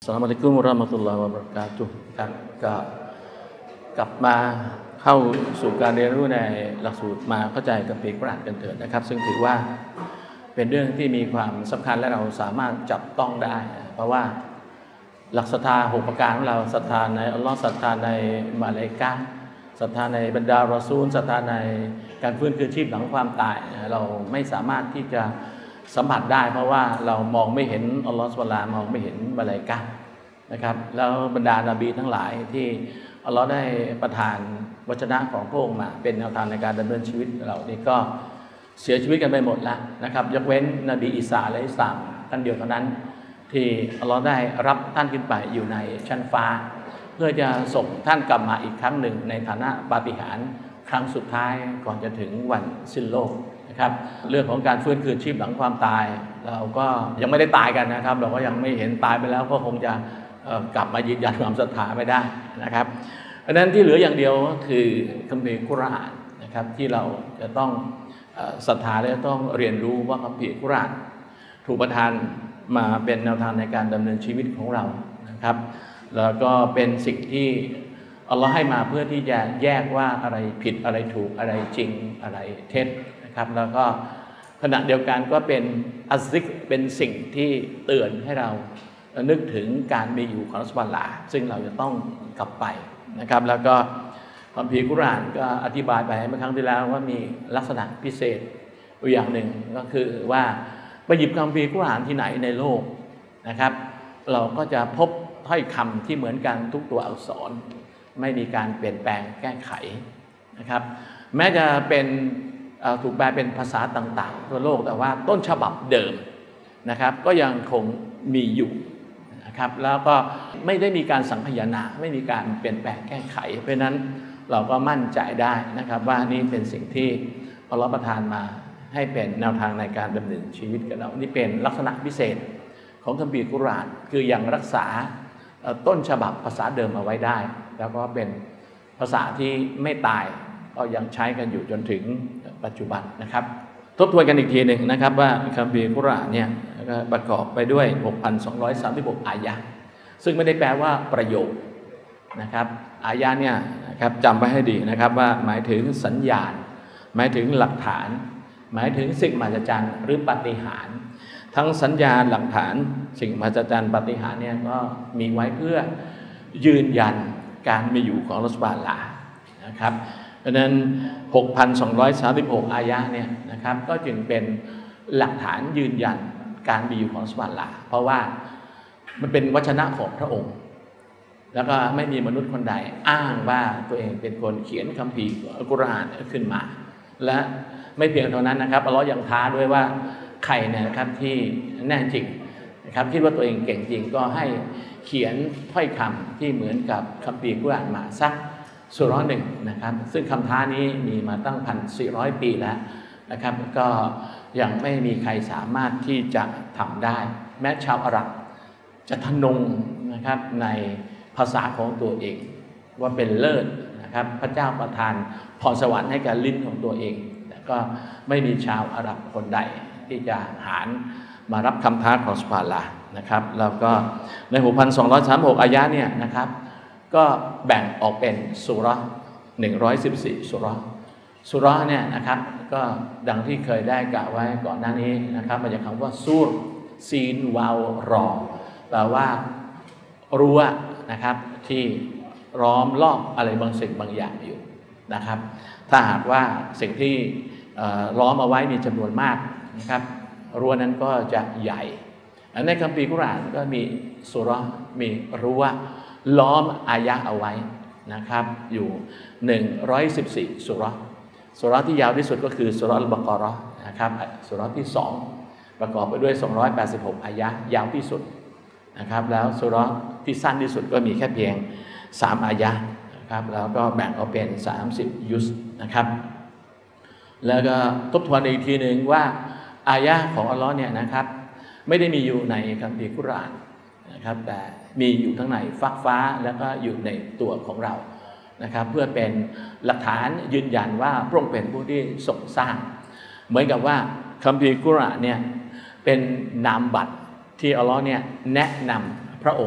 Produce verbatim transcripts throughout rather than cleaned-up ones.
อัสสลามุอะลัยกุมวะเราะห์มะตุลลอฮิวะบะเราะกาตุฮ์ครับก็กลับมาเข้าสู่การเรียนรู้ในหลักสูตรมาเข้าใจคัมภีร์กุรอานกันเถิดนะครับซึ่งถือว่าเป็นเรื่องที่มีความสำคัญและเราสามารถจับต้องได้เพราะว่าหลักศรัทธาหกประการของเราศรัทธาในอัลลอฮ์ศรัทธาในมลาอิกะฮ์ศรัทธาในบรรดารอซูลศรัทธาในการฟื้นคืนชีพหลังความตายเราไม่สามารถที่จะสัมผัสได้เพราะว่าเรามองไม่เห็นอัลลอฮฺซุบฮานะฮูวะตะอาลามองไม่เห็นมลาอิกะฮ์นะครับแล้วบรรดานบีทั้งหลายที่อัลลอฮฺได้ประทานวจนะของพระองค์มาเป็นแนวทางในการดำเนินชีวิตเรานี่ก็เสียชีวิตกันไปหมดแล้วนะครับยกเว้นนบีอีสาอะลัยฮิสสลามท่านเดียวเท่านั้นที่อัลลอฮฺได้รับท่านขึ้นไปอยู่ในชั้นฟ้าเพื่อจะส่งท่านกลับมาอีกครั้งหนึ่งในฐานะปาฏิหาริย์ครั้งสุดท้ายก่อนจะถึงวันสิ้นโลกนะครับเรื่องของการฟื้นคืนชีพหลังความตายเราก็ยังไม่ได้ตายกันนะครับเราก็ยังไม่เห็นตายไปแล้วก็คงจะกลับมายืนยันความศรัทธาไม่ได้นะครับเพราะฉะนั้นที่เหลืออย่างเดียวก็คือคัมภีร์กุรอานนะครับที่เราจะต้องศรัทธาและต้องเรียนรู้ว่าคัมภีร์กุรอานถูกประทานมาเป็นแนวทางในการดำเนินชีวิตของเรานะครับแล้วก็เป็นสิ่งที่อัลลอฮ์ให้มาเพื่อที่จะแยกว่าอะไรผิดอะไรถูกอะไรจริงอะไรเท็จนะครับแล้วก็ขณะเดียวกันก็เป็นอัซซิกเป็นสิ่งที่เตือนให้เรานึกถึงการมีอยู่ของอัลลอฮฺซุบฮานะฮูวะตะอาลาซึ่งเราจะต้องกลับไปนะครับแล้วก็คัมภีร์กุรอานก็อธิบายไปเมื่อครั้งที่แล้วว่ามีลักษณะพิเศษตัวอย่างหนึ่งก็คือว่าไปหยิบคัมภีร์กุรอานที่ไหนในโลกนะครับเราก็จะพบถ้อยคำที่เหมือนกันทุกตัวอักษรไม่มีการเปลี่ยนแปลงแก้ไขนะครับแม้จะเป็นถูกแปลเป็นภาษาต่างๆทั่วโลกแต่ว่าต้นฉบับเดิมนะครับก็ยังคงมีอยู่นะครับแล้วก็ไม่ได้มีการสังคายนาไม่มีการเปลี่ยนแปลงแก้ไขเพราะฉะนั้นเราก็มั่นใจได้นะครับว่านี่เป็นสิ่งที่อัลเลาะห์ประทานมาให้เป็นแนวทางในการดำเนินชีวิตกับเรานี่เป็นลักษณะพิเศษของคัมภีร์กุรอานคือยังรักษาต้นฉบับภาษาเดิมเอาไว้ได้แล้วก็เป็นภาษาที่ไม่ตายก็ยังใช้กันอยู่จนถึงปัจจุบันนะครับทบทวนกันอีกทีหนึ่งนะครับว่าคัมภีร์กุรอานเนี่ยประกอบไปด้วย หกพันสองร้อยสามสิบหก อายะห์ซึ่งไม่ได้แปลว่าประโยคนะครับอายะห์เนี่ยนะครับจำไว้ให้ดีนะครับว่าหมายถึงสัญญาณหมายถึงหลักฐานหมายถึงสิ่งมหัศจรรย์หรือปาฏิหาริย์ทั้งสัญญาณหลักฐานสิ่งมหัศจรรย์ปาฏิหาริย์เนี่ยก็มีไว้เพื่อยืนยันการมีอยู่ของอัลเลาะห์ซุบฮานะฮูวะตะอาลานะครับเพราะฉะนั้น หกพันสองร้อยสามสิบหก อายะห์เนี่ยนะครับก็จึงเป็นหลักฐานยืนยันการมีอยู่ของอัลเลาะห์ซุบฮานะฮูวะตะอาลาเพราะว่ามันเป็นวจนะของพระองค์แล้วก็ไม่มีมนุษย์คนใดอ้างว่าตัวเองเป็นคนเขียนคัมภีร์กุรอานขึ้นมาและไม่เพียงเท่านั้นนะครับอัลเลาะห์ยังท้าด้วยว่าใครเนี่ยนะครับที่แน่จริงนะครับคิดว่าตัวเองเก่งจริงก็ให้เขียนถ้อยคำที่เหมือนกับคัมภีร์กุรอานมาสักสุเราะห์หนึ่งนะครับซึ่งคำท้านี้มีมาตั้ง หนึ่งพันสี่ร้อย ปีแล้วนะครับก็ยังไม่มีใครสามารถที่จะทำได้แม้ชาวอาหรับจะทะนงนะครับในภาษาของตัวเองว่าเป็นเลิศนะครับพระเจ้าประทานพรสวรรค์ให้กับลิ้นของตัวเองแต่ก็ไม่มีชาวอาหรับคนใดที่จะหารมารับคำท้าของซุบฮานะฮูวะตะอาลานะครับแล้วก็ใน หกพันสองร้อยสามสิบหก อายะห์เนี่ยนะครับก็แบ่งออกเป็นซูเราะห์หนึ่งร้อยสิบสี่ซูเราะห์ซูเราะห์เนี่ยนะครับก็ดังที่เคยได้กล่าวไว้ก่อนหน้านี้นะครับมาจากคำว่าซูรซีนวาวรอแปลว่ารั้วนะครับที่ล้อมรอบอะไรบางสิ่งบางอย่างอยู่นะครับถ้าหากว่าสิ่งที่ล้อมเอาไว้มีจำนวนมากนะครับรั้วนั้นก็จะใหญ่ในคัมภีร์กุรอานก็มีซูเราะห์มีรั้วล้อมอายะห์เอาไว้นะครับอยู่หนึ่งร้อยสิบสี่ซูเราะห์ซูเราะห์ที่ยาวที่สุดก็คือซูเราะห์อัลบะเกาะเราะห์นะครับซูเราะห์ที่สองประกอบไปด้วยสองร้อยแปดสิบหกอายะห์ยาวที่สุดนะครับแล้วซูเราะห์ที่สั้นที่สุดก็มีแค่เพียงสามอายะห์นะครับแล้วก็แบ่งออกเป็นสามสิบยุสนะครับแล้วก็ทบทวนอีกทีหนึ่งว่าอายะห์ของอัลเลาะห์เนี่ยนะครับไม่ได้มีอยู่ในคัมภีร์กุรอานนะครับแต่มีอยู่ทั้งในฟักฟ้าแล้วก็อยู่ในตัวของเรานะครับเพื่อเป็นหลักฐานยืนยันว่าพระองค์เป็นผู้ที่ทรงสร้างเหมือนกับว่าคัมภีร์กุรอานเนี่ยเป็นนามบัตรที่อัลเลาะห์เนี่ยแนะนำพระองค์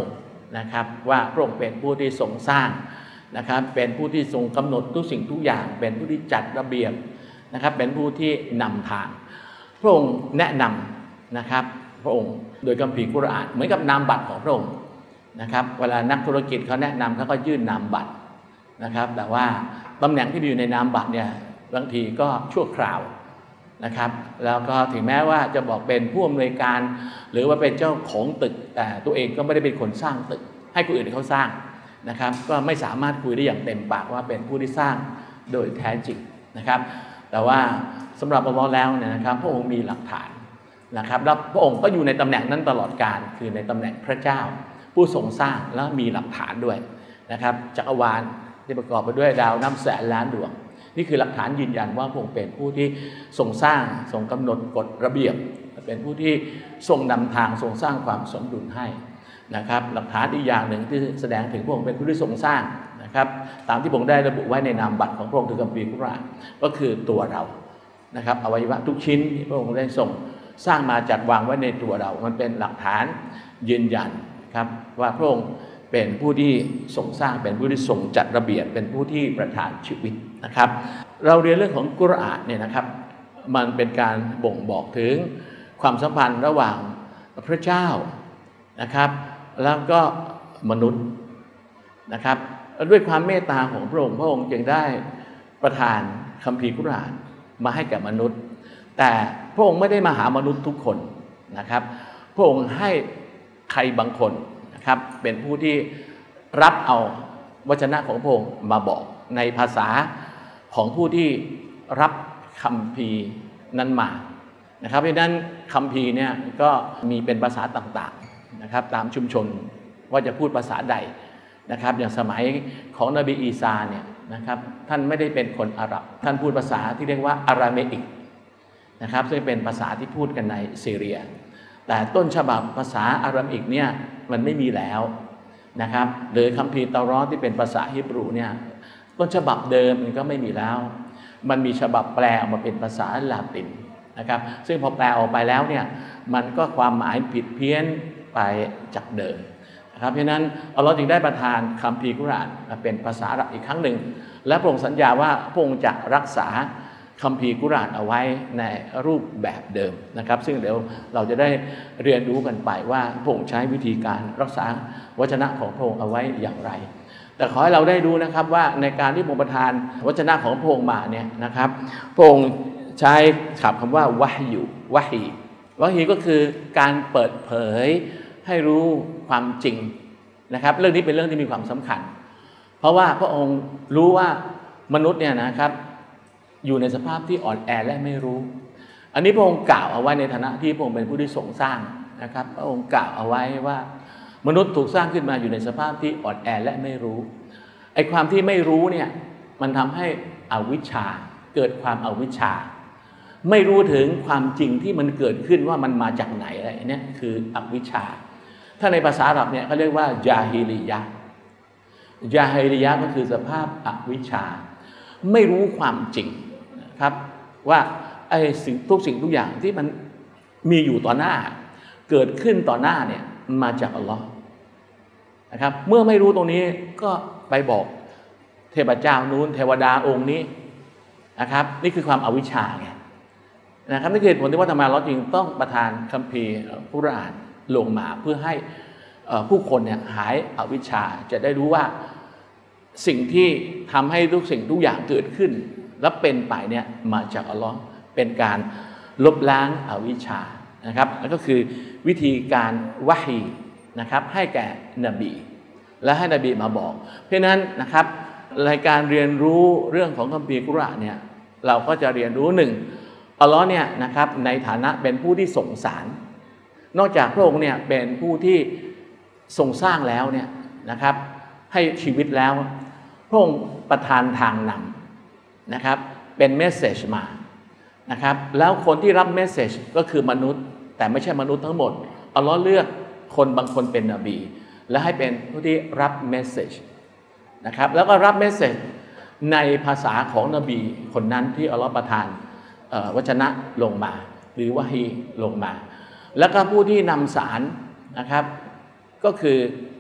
นะครับว่าพระองค์เป็นผู้ที่ทรงสร้างนะครับเป็นผู้ที่ทรงกำหนดทุกสิ่งทุกอย่างเป็นผู้ที่จัดระเบียบนะครับเป็นผู้ที่นำทางพระองค์แนะนำนะครับพระองค์โดยคัมภีร์กุรอานเหมือนกับนามบัตรของพระองค์นะครับเวลานักธุรกิจเขาแนะนำเขาก็ยื่นนามบัตรนะครับแต่ว่าตำแหน่งที่อยู่ในนามบัตรเนี่ยบางทีก็ชั่วคราวนะครับแล้วก็ถึงแม้ว่าจะบอกเป็นผู้อำนวยการหรือว่าเป็นเจ้าของตึกแต่ตัวเองก็ไม่ได้เป็นคนสร้างตึกให้คนอื่นเขาสร้างนะครับก็ไม่สามารถคุยได้อย่างเต็มปากว่าเป็นผู้ที่สร้างโดยแท้จริงนะครับแต่ว่าสำหรับอัลเลาะห์แล้วเนี่ยนะครับพระองค์มีหลักฐานนะครับแล้วพระองค์ก็อยู่ในตำแหน่งนั้นตลอดกาลคือในตำแหน่งพระเจ้าผู้ทรงสร้างแล้วมีหลักฐานด้วยนะครับจักรวาลที่ประกอบไปด้วยดาวนับแสนล้านดวงนี่คือหลักฐานยืนยันว่าพระองค์เป็นผู้ที่ทรงสร้างทรงกำหนดกฎระเบียบเป็นผู้ที่ทรงนำทางทรงสร้างความสมดุลให้นะครับหลักฐานอีกอย่างหนึ่งที่แสดงถึงพระองค์เป็นผู้ที่ทรงสร้างนะครับตามที่ผมได้ระบุไว้ในนามบัตรของพระองค์คือคัมภีร์กุรอานก็คือตัวเรานะครับอวัยวะทุกชิ้นที่พระองค์ได้ทรงสร้างมาจัดวางไว้ในตัวเรามันเป็นหลักฐานยืนยันครับว่าพระองค์เป็นผู้ที่ทรงสร้างเป็นผู้ที่ทรงจัดระเบียบเป็นผู้ที่ประทานชีวิตนะครับเราเรียนเรื่องของกุรอานเนี่ยนะครับมันเป็นการบ่งบอกถึงความสัมพันธ์ระหว่างพระเจ้านะครับแล้วก็มนุษย์นะครับด้วยความเมตตาของพระองค์พระองค์จึงได้ประทานคัมภีร์กุรอานมาให้แก่มนุษย์แต่พระองค์ไม่ได้มาหามนุษย์ทุกคนนะครับพระองค์ให้ใครบางคนนะครับเป็นผู้ที่รับเอาวจนะของพระองค์มาบอกในภาษาของผู้ที่รับคัมภีร์นั้นมานะครับเพราะฉะนั้นคัมภีร์เนี่ยก็มีเป็นภาษาต่างๆนะครับตามชุมชนว่าจะพูดภาษาใดนะครับอย่างสมัยของนบีอีสาเนี่ยนะครับท่านไม่ได้เป็นคนอาหรับท่านพูดภาษาที่เรียกว่าอาราเมอิกนะครับซึ่งเป็นภาษาที่พูดกันในซีเรียแต่ต้นฉบับภาษาอาราเมอิกเนี่ยมันไม่มีแล้วนะครับหรือคัมภีร์เตารอที่เป็นภาษาฮีบรูเนี่ยต้นฉบับเดิมมันก็ไม่มีแล้วมันมีฉบับแปลออกมาเป็นภาษาลาตินนะครับซึ่งพอแปลออกไปแล้วเนี่ยมันก็ความหมายผิดเพี้ยนไปจากเดิมนะครับเพราะนั้นอัลเลาะห์จึงได้ประทานคัมภีร์กุรอานเป็นภาษาอาหรับอีกครั้งหนึ่งและพระองค์สัญญาว่าพระองค์จะรักษาคัมภีร์กุรอานเอาไว้ในรูปแบบเดิมนะครับซึ่งเดี๋ยวเราจะได้เรียนรู้กันไปว่าพระองค์ใช้วิธีการรักษาวจนะของพระองค์เอาไว้อย่างไรแต่ขอให้เราได้รู้นะครับว่าในการที่พระองค์ประทานวจนะของพระองค์มาเนี่ยนะครับพระองค์ใช้ขับคำว่าวะฮยุวะฮีวะฮีก็คือการเปิดเผยให้รู้ความจริงนะครับเรื่องนี้เป็นเรื่องที่มีความสำคัญเพราะว่าพระองค์รู้ว่ามนุษย์เนี่ยนะครับอยู่ในสภาพที่อ่อนแอและไม่รู้อันนี้พระองค์กล่าวเอาไว้ในฐานะที่พระองค์เป็นผู้ที่ทรงสร้างนะครับพระองค์กล่าวเอาไว้ว่ามนุษย์ถูกสร้างขึ้นมาอยู่ในสภาพที่อ่อนแอและไม่รู้ไอ้ความที่ไม่รู้เนี่ยมันทำให้อวิชชาเกิดความอวิชชาไม่รู้ถึงความจริงที่มันเกิดขึ้นว่ามันมาจากไหนอะไรเนี่ยคืออวิชชาถ้าในภาษาอาหรับเนี่ยเขาเรียกว่าญาฮิลิยะญาฮิลิยะก็คือสภาพอวิชชาไม่รู้ความจริงนะครับว่าไอ้สิ่งทุกสิ่งทุกอย่างที่มันมีอยู่ต่อหน้าเกิดขึ้นต่อหน้าเนี่ยมาจากอัลลอฮ์นะครับเมื่อไม่รู้ตรงนี้ก็ไปบอกเทพเจ้านู้นเทวดาองค์นี้นะครับนี่คือความอวิชชาไงนะครับนี่คือเหตุผลที่ว่าทำไมเราจึงต้องประทานคัมภีร์กุรอานลงมาเพื่อให้ผู้คนเนี่ยหายอวิชชาจะได้รู้ว่าสิ่งที่ทำให้ทุกสิ่งทุกอย่างเกิดขึ้นและเป็นไปเนี่ยมาจากอัลลอฮ์เป็นการลบล้างอวิชชานะครับนั่นก็คือวิธีการวะฮีนะครับให้แก่นบีและให้นบีมาบอกเพราะนั้นนะครับรายการเรียนรู้เรื่องของคัมภีร์กุรอานเนี่ยเราก็จะเรียนรู้หนึ่งอัลลอฮ์เนี่ยนะครับในฐานะเป็นผู้ที่ส่งสารนอกจากพระองค์เนี่ยเป็นผู้ที่ทรงสร้างแล้วเนี่ยนะครับให้ชีวิตแล้วพระองค์ประทานทางนำนะครับเป็นเมสเสจมานะครับแล้วคนที่รับเมสเสจก็คือมนุษย์แต่ไม่ใช่มนุษย์ทั้งหมดอัลลอฮ์เลือกคนบางคนเป็นนบีและให้เป็นผู้ที่รับเมสเสจนะครับแล้วก็รับเมสเสจในภาษาของนบีคนนั้นที่อัลลอฮ์ประทานวจนะลงมาหรือวะฮีลงมาแล้วก็ผู้ที่นำสารนะครับก็คือ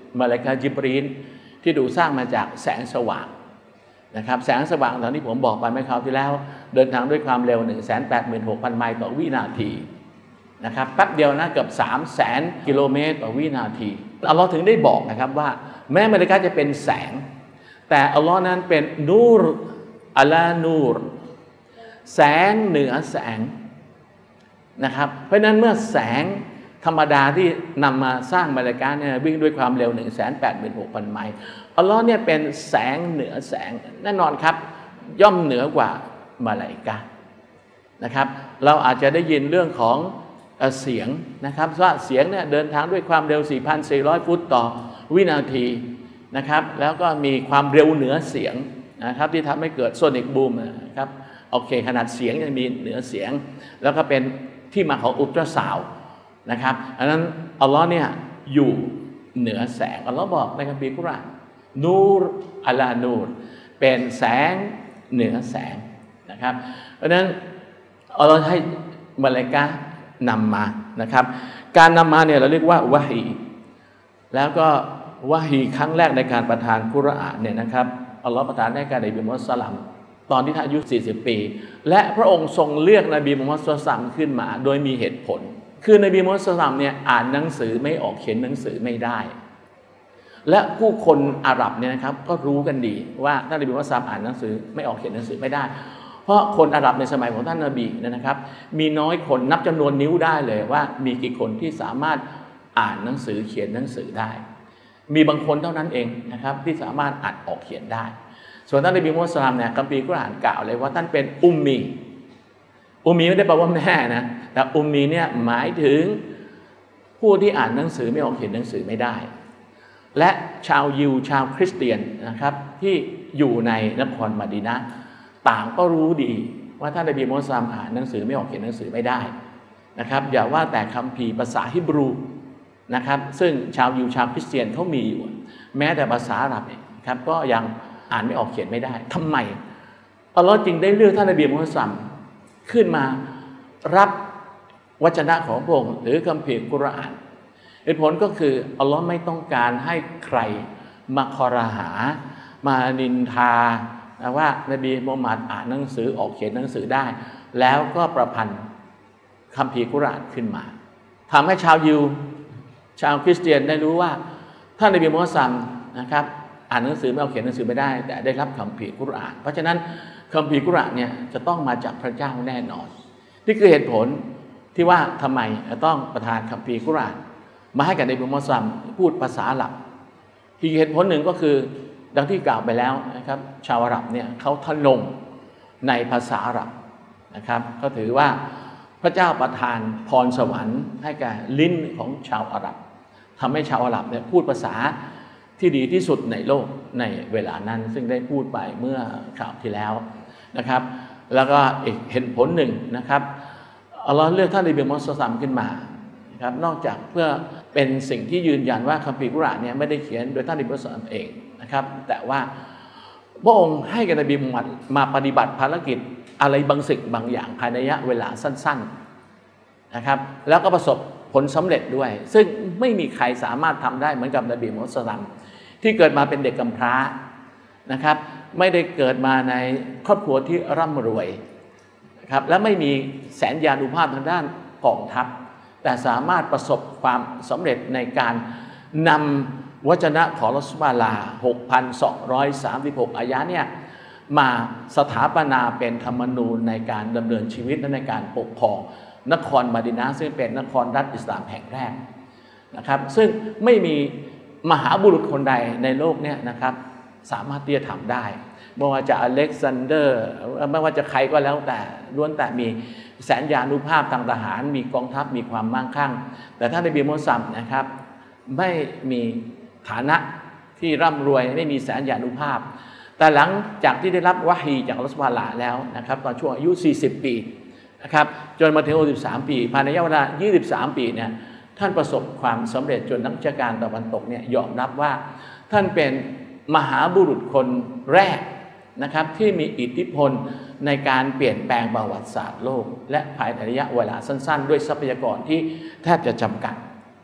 มาลาอิกะฮ์ญิบรีลที่ถูกสร้างมาจากแสงสว่างนะครับแสงสว่างตอนที่ผมบอกไปเมื่อคราวที่แล้วเดินทางด้วยความเร็ว หนึ่งแสนแปดหมื่นหกพัน ไมล์ต่อวินาทีนะครับแป๊บเดียวนะเกือบสามแสนกิโลเมตรต่อวินาทีอัลลอฮ์ถึงได้บอกนะครับว่าแม้มาลาอิกะฮ์จะเป็นแสงแต่อัลลอฮ์นั้นเป็นนูรอะลานูรแสงเหนือแสงนะครับเพราะนั้นเมื่อแสงธรรมดาที่นำมาสร้างมาลาอิกะฮ์เนี่ยวิ่งด้วยความเร็ว หนึ่งแสนแปดหมื่นหกพัน ไมล์อัลลอฮ์เนี่ยเป็นแสงเหนือแสงแน่นอนครับย่อมเหนือกว่ามาลาอิกะฮ์นะครับเราอาจจะได้ยินเรื่องของเสียงนะครับว่าเสียงเนี่ยเดินทางด้วยความเร็ว สี่พันสี่ร้อย ฟุตต่อวินาทีนะครับแล้วก็มีความเร็วเหนือเสียงนะครับที่ทำให้เกิดโซนิกบูมนะครับโอเคขนาดเสียงยังมีเหนือเสียงแล้วก็เป็นที่มาของอุลตราซาวด์นะครับอันนั้นอัลลอฮ์เนี่ยอยู่เหนือแสงอัลลอฮ์บอกในคัมภีร์กุรอานนูรอะลานูรเป็นแสงเหนือแสงนะครับเพราะฉะนั้นอัลลอฮ์ให้มาลาอิกะฮ์นำมานะครับการนำมาเนี่ยเราเรียกว่าวะฮีแล้วก็วะฮีครั้งแรกในการประทานกุรอานเนี่ยนะครับอัลลอฮ์ประทานให้กับนบีมุฮัมมัดศ็อลลัลลอฮุอะลัยฮิวะซัลลัมตอนที่ท่านอายุสี่สิบปีและพระองค์ทรงเลือกนบีมุฮัมมัดศ็อลลัลลอฮุอะลัยฮิวะซัลลัมขึ้นมาโดยมีเหตุผลคือนบีมุฮัมมัดศ็อลลัลลอฮุอะลัยฮิวะซัลลัมเนี่ยอ่านหนังสือไม่ออกเขียนหนังสือไม่ได้และผู้คนอาหรับเนี่ยนะครับก็รู้กันดีว่าท่านนบีมุฮัมมัดศ็อลลัลลอฮุอะลัยฮิวะซัลลัมอ่านหนังสือไม่ออกเขียนหนังสือไม่ได้เพราะคนอาหรับในสมัยของท่านนบีนะครับมีน้อยคนนับจำนวนนิ้วได้เลยว่ามีกี่คนที่สามารถอ่านหนังสือเขียนหนังสือได้มีบางคนเท่านั้นเองนะครับที่สามารถอ่านออกเขียนได้ส่วนท่านนบีมุฮัมมัดศ็อลลัลลอฮุอะลัยฮิวะซัลลัมเนี่ยคัมภีร์กุรอานกล่าวเลยว่าท่านเป็นอุมมีอุมมีไม่ได้แปลว่าแม่นะแต่อุมมีเนี่ยหมายถึงผู้ที่อ่านหนังสือไม่ออกเขียนหนังสือไม่ได้และชาวยิวชาวคริสเตียนนะครับที่อยู่ในนครมะดีนะห์ต่างก็รู้ดีว่าท่านนบีมุฮัมมัดศ็อลลัลลอฮุอะลัยฮิวะซัลลัมอ่านหนังสือไม่ออกเขียนหนังสือไม่ได้นะครับอย่าว่าแต่คัมภีร์ภาษาฮิบรูนะครับซึ่งชาวยิวชาวคริสเตียนเขามีอยู่แม้แต่ภาษาอาหรับเนี่ยครับก็ยังอ่านไม่ออกเขียนไม่ได้ทำไมอัลลอฮ์จึงได้เลือกท่านนบีมุฮัมมัดศ็อลลัลลอฮุอะลัยฮิวะซัลลัมขึ้นมารับวจนะของพระองค์หรือคัมภีร์กุรอานเหตุผลก็คืออัลลอฮ์ไม่ต้องการให้ใครมาคอรหามานินทาว่านบีมุฮัมมัดอ่านหนังสือออกเขียนหนังสือได้แล้วก็ประพันธ์คัมภีร์กุรอานขึ้นมาทำให้ชาวยิวชาวคริสเตียนได้รู้ว่าท่านนบีมุฮัมมัดศ็อลลัลลอฮุอะลัยฮิวะซัลลัมนะครับอ่านหนังสือไม่ออกเขียนหนังสือไม่ได้แต่ได้รับคัมภีร์กุรอานเพราะฉะนั้นคัมภีร์กุรอานเนี่ยจะต้องมาจากพระเจ้าแน่นอนนี่คือเหตุผลที่ว่าทำไมจะต้องประทานคัมภีร์กุรอานมาให้กับนบีมุฮัมมัดศ็อลลัลลอฮุอะลัยฮิวะซัลลัมพูดภาษาอาหรับอีกเหตุผลหนึ่งก็คือดังที่กล่าวไปแล้วนะครับชาวอาหรับเนี่ยเขาทะลงในภาษาอาหรับนะครับก็ถือว่าพระเจ้าประทานพรสวรรค์ให้แก่ลิ้นของชาวอาหรับทำให้ชาวอาหรับเนี่ยพูดภาษาที่ดีที่สุดในโลกในเวลานั้นซึ่งได้พูดไปเมื่อคราวที่แล้วนะครับแล้วก็อีกเหตุผลหนึ่งนะครับอัลลอฮ์เลือกท่านนบีมุฮัมมัดศ็อลลัลลอฮุอะลัยฮิวะซัลลัมขึ้นมาครับนอกจากเพื่อเป็นสิ่งที่ยืนยันว่าคัมภีร์กุรอานเนี่ยไม่ได้เขียนโดยท่านนบีมุฮัมมัดศ็อลลัลลอฮุอะลัยฮิวะซัลลัมเองนะครับแต่ว่าพระองค์ให้กับนบีมุฮัมมัดมาปฏิบัติภารกิจอะไรบางสิ่งบางอย่างภายในระยะเวลาสั้นๆนะครับแล้วก็ประสบผลสำเร็จด้วยซึ่งไม่มีใครสามารถทำได้เหมือนกับนบีมุฮัมมัดศ็อลลัลลอฮุอะลัยฮิวะซัลลัมที่เกิดมาเป็นเด็กกำพร้านะครับไม่ได้เกิดมาในครอบครัวที่ร่ำรวยนะครับและไม่มีแสนยานุภาพทางด้านกองทัพแต่สามารถประสบความสำเร็จในการนำวจนะของอัลเลาะห์ซุบฮานะฮูวะตะอาลา หกพันสองร้อยสามสิบหก อายะห์เนี่ยมาสถาปนาเป็นธรรมนูญในการดำเนินชีวิตและในการปกครองนครมะดีนะห์ซึ่งเป็นนครรัฐอิสลามแห่งแรกนะครับซึ่งไม่มีมหาบุรุษคนใดในโลกเนี่ยนะครับสามารถที่จะทำได้ไม่ว่าจะอเล็กซานเดอร์ไม่ว่าจะใครก็แล้วแต่ล้วนแต่มีแสนยานุภาพทางทหารมีกองทัพมีความมั่งคั่งแต่ท่านนบีมุฮัมมัดศ็อลลัลลอฮุอะลัยฮิวะซัลลัมนะครับไม่มีฐานะที่ร่ำรวยไม่มีแสนยานุภาพแต่หลังจากที่ได้รับวะฮีจากอัลเลาะห์ซุบฮานะฮูวะตะอาลาแล้วนะครับตอนช่วงอายุสี่สิบปีนะครับจนมาถึงหกสิบสามปีภายในระยะเวลายี่สิบสามปีเนี่ยท่านประสบความสำเร็จจนนักวิชาการตะวันตกเนี่ยยอมรับว่าท่านเป็นมหาบุรุษคนแรกนะครับที่มีอิทธิพลในการเปลี่ยนแปลงประวัติศาสตร์โลกและภายในระยะเวลาสั้นๆด้วยทรัพยากรที่แทบจะจำกัด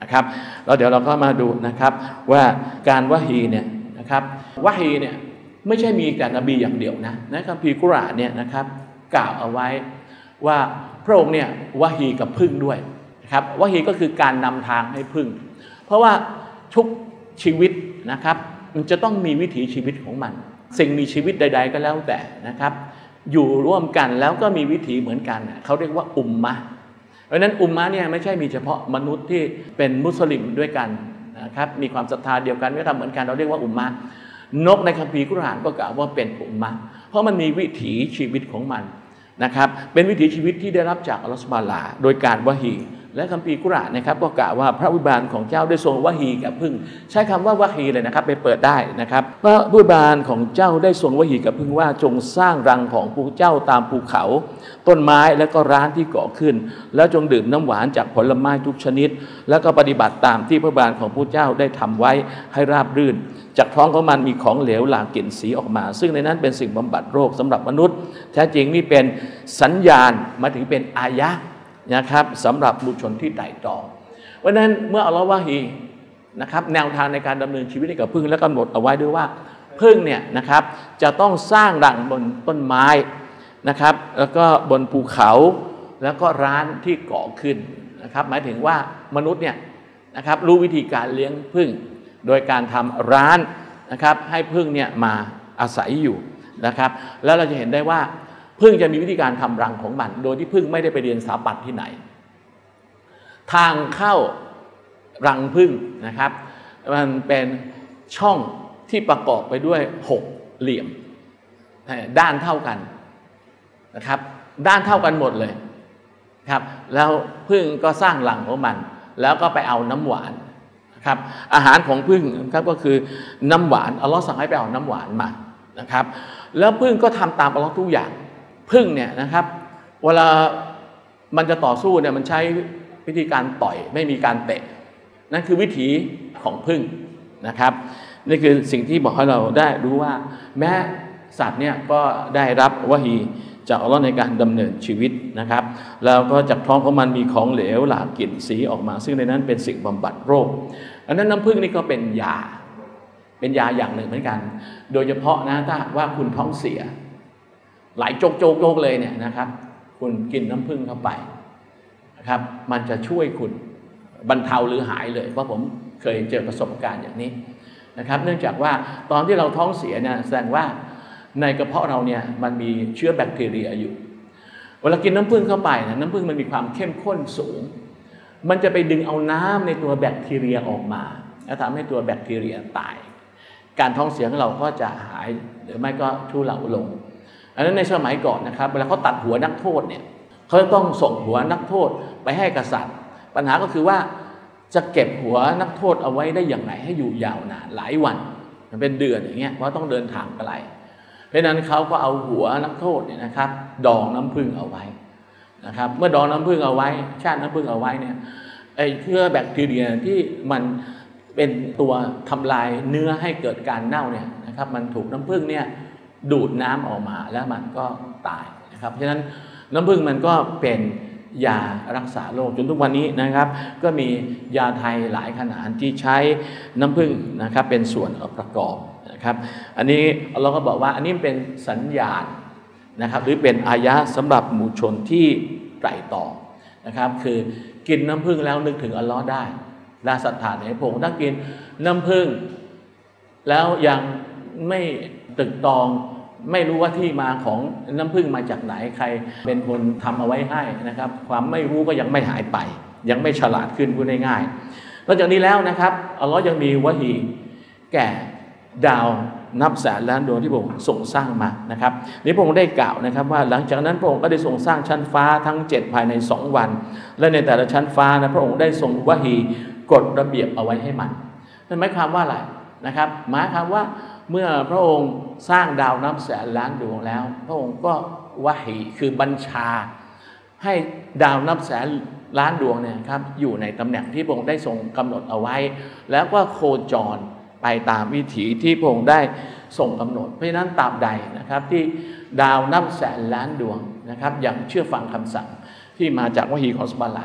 นะครับแล้วเดี๋ยวเราก็มาดูนะครับว่าการวะฮีเนี่ยนะครับวะฮีเนี่ยไม่ใช่มีแต่นบีอย่างเดียวนะในคัมภีร์กุรอานเนี่ยนะครับกล่าวเอาไว้ว่าพระองค์เนี่ยวะฮีกับพึ่งด้วยนะครับวะฮีก็คือการนำทางให้พึ่งเพราะว่าทุกชีวิตนะครับมันจะต้องมีวิถีชีวิตของมันสิ่งมีชีวิตใดๆก็แล้วแต่นะครับอยู่ร่วมกันแล้วก็มีวิถีเหมือนกันเขาเรียกว่าอุมมะห์เพราะนั้นอุมมะห์เนี่ยไม่ใช่มีเฉพาะมนุษย์ที่เป็นมุสลิมด้วยกันนะครับมีความศรัทธาเดียวกันไม่ทำเหมือนกันเราเรียกว่าอุมมะห์นกในคัมภีร์กุรอานก็กล่าวว่าเป็นอุมมะห์เพราะมันมีวิถีชีวิตของมันนะครับเป็นวิถีชีวิตที่ได้รับจากอัลลอฮฺซุบฮานะฮูวะตะอาลาโดยการวะฮีและคัมภีร์กุรอานนะครับก็กล่าวว่าพระผู้บานของเจ้าได้ทรงวะฮีกับพึ่งใช้คำว่าวะฮีเลยนะครับไปเปิดได้นะครับพระผู้บานของเจ้าได้ทรงวะฮีกับพึ่งว่าจงสร้างรังของภูเจ้าตามภูเขาต้นไม้และก็ร้านที่ก่อขึ้นแล้วจงดื่มน้ำหวานจากผลไม้ทุกชนิดแล้วก็ปฏิบัติตามที่พระบานของผู้เจ้าได้ทำไว้ให้ราบรื่นจากท้องของมันมีของเหลวหลากกลิ่นสีออกมาซึ่งในนั้นเป็นสิ่งบำบัดโรคสำหรับมนุษย์แท้จริงนี่เป็นสัญญาณมาถึงเป็นอายะห์นะครับสำหรับบุคคลที่ไต่ตองเพราะนั้นเมื่ออัลลอฮฺวะฮีนะครับแนวทางในการดำเนินชีวิตให้กับพึ่งและกำหนดเอาไว้ด้วยว่าพึ่งเนี่ยนะครับจะต้องสร้างรังบนต้นไม้นะครับแล้วก็บนภูเขาแล้วก็ร้านที่ก่อขึ้นนะครับหมายถึงว่ามนุษย์เนี่ยนะครับรู้วิธีการเลี้ยงพึ่งโดยการทำร้านนะครับให้พึ่งเนี่ยมาอาศัยอยู่นะครับแล้วเราจะเห็นได้ว่าพึ่งจะมีวิธีการทำรังของมันโดยที่พึ่งไม่ได้ไปเรียนสถาปัตย์ที่ไหนทางเข้ารังพึ่งนะครับมันเป็นช่องที่ประกอบไปด้วยหกเหลี่ยมด้านเท่ากันนะครับด้านเท่ากันหมดเลยครับแล้วพึ่งก็สร้างรังของมันแล้วก็ไปเอาน้ำหวานนะครับอาหารของพึ่งครับก็คือน้ำหวานอัลลอฮ์สั่งให้ไปเอาน้ำหวานมานะครับแล้วพึ่งก็ทำตามอัลลอฮ์ทุกอย่างพึ่งเนี่ยนะครับเวลามันจะต่อสู้เนี่ยมันใช้วิธีการต่อยไม่มีการเตะนั่นคือวิถีของพึ่งนะครับนี่คือสิ่งที่บอกให้เราได้รู้ว่าแม้สัตว์เนี่ยก็ได้รับวะฮีจากอัลลอฮ์ในการดำเนินชีวิตนะครับแล้วก็จากท้องของมันมีของเหลวหลากกลิ่นสีออกมาซึ่งในนั้นเป็นสิ่งบำบัดโรคอันนั้นน้ำผึ้งนี่ก็เป็นยาเป็นยาอย่างหนึ่งเหมือนกันโดยเฉพาะนะถ้าว่าคุณท้องเสียหลายโจกโจกโจกเลยเนี่ยนะครับคุณกินน้ำผึ้งเข้าไปนะครับมันจะช่วยคุณบรรเทาหรือหายเลยเพราะผมเคยเจอประสบการณ์อย่างนี้นะครับเนื่องจากว่าตอนที่เราท้องเสียเนี่ยแสดงว่าในกระเพาะเราเนี่ยมันมีเชื้อแบคทีเรียอยู่เวลากินน้ำผึ้งเข้าไปนะน้ำผึ้งมันมีความเข้มข้นสูงมันจะไปดึงเอาน้ำในตัวแบคทีเรียออกมาแล้วทำให้ตัวแบคทีเรียตายการท้องเสียของเราก็จะหายหรือไม่ก็ทุเลาลงอันนั้นในสมัยก่อนนะครับเวลาเขาตัดหัวนักโทษเนี่ยเขาจะต้องส่งหัวนักโทษไปให้กษัตริย์ปัญหาก็คือว่าจะเก็บหัวนักโทษเอาไว้ได้อย่างไรให้อยู่ยาวนานหลายวันมันเป็นเดือนอย่างเงี้ยเพราะต้องเดินทางไกลเพราะนั้นเขาก็เอาหัวนักโทษเนี่ยนะครับดองน้ำผึ้งเอาไว้นะครับเมื่อดองน้ำผึ้งเอาไว้ชาติน้ำผึ้งเอาไว้เนี่ยไอ้เชื้อแบคทีเรียที่มันเป็นตัวทำลายเนื้อให้เกิดการเน่าเนี่ยนะครับมันถูกน้ำผึ้งเนี่ยดูดน้ำออกมาแล้วมันก็ตายนะครับเพราะฉะนั้นน้ำผึ้งมันก็เป็นยารักษาโรคจนทุกวันนี้นะครับก็มียาไทยหลายขนาดที่ใช้น้ำผึ้งนะครับเป็นส่วนประกอบนะครับอันนี้เราก็บอกว่าอันนี้เป็นสัญญาณนะครับหรือเป็นอายะสำหรับหมู่ชนที่ไตร่ตรองนะครับคือกินน้ำผึ้งแล้วนึกถึงอัลลอฮ์ได้และศรัทธาในพระองค์ถ้ากินน้ำผึ้งแล้วยังไม่ตึกตองไม่รู้ว่าที่มาของน้ำผึ้งมาจากไหนใครเป็นคนทำเอาไว้ให้นะครับความไม่รู้ก็ยังไม่หายไปยังไม่ฉลาดขึ้นพูดง่ายๆนอกจากนี้แล้วนะครับอัลลอฮ์ยังมีวะฮีแก่ดาวนับแสนล้านดวงที่พระองค์ทรงสร้างมานะครับนี่พระองค์ได้กล่าวนะครับว่าหลังจากนั้นพระองค์ก็ได้ทรงสร้างชั้นฟ้าทั้งเจ็ดภายในสองวันและในแต่ละชั้นฟ้านะพระองค์ได้ทรงวะฮีกฎระเบียบเอาไว้ให้มันนั่นหมายความว่าอะไรนะครับหมายความว่าเมื่อพระองค์สร้างดาวนับแสนล้านดวงแล้วพระองค์ก็วะฮีคือบัญชาให้ดาวนับแสนล้านดวงเนี่ยครับอยู่ในตำแหน่งที่พระองค์ได้ทรงกำหนดเอาไว้แล้วก็โคจรไปตามวิถีที่พระองค์ได้ทรงกำหนดเพราะฉะนั้นตราบใดนะครับที่ดาวนับแสนล้านดวงนะครับอย่างเชื่อฟังคำสั่งที่มาจากวะฮีของอัลลอฮฺนะ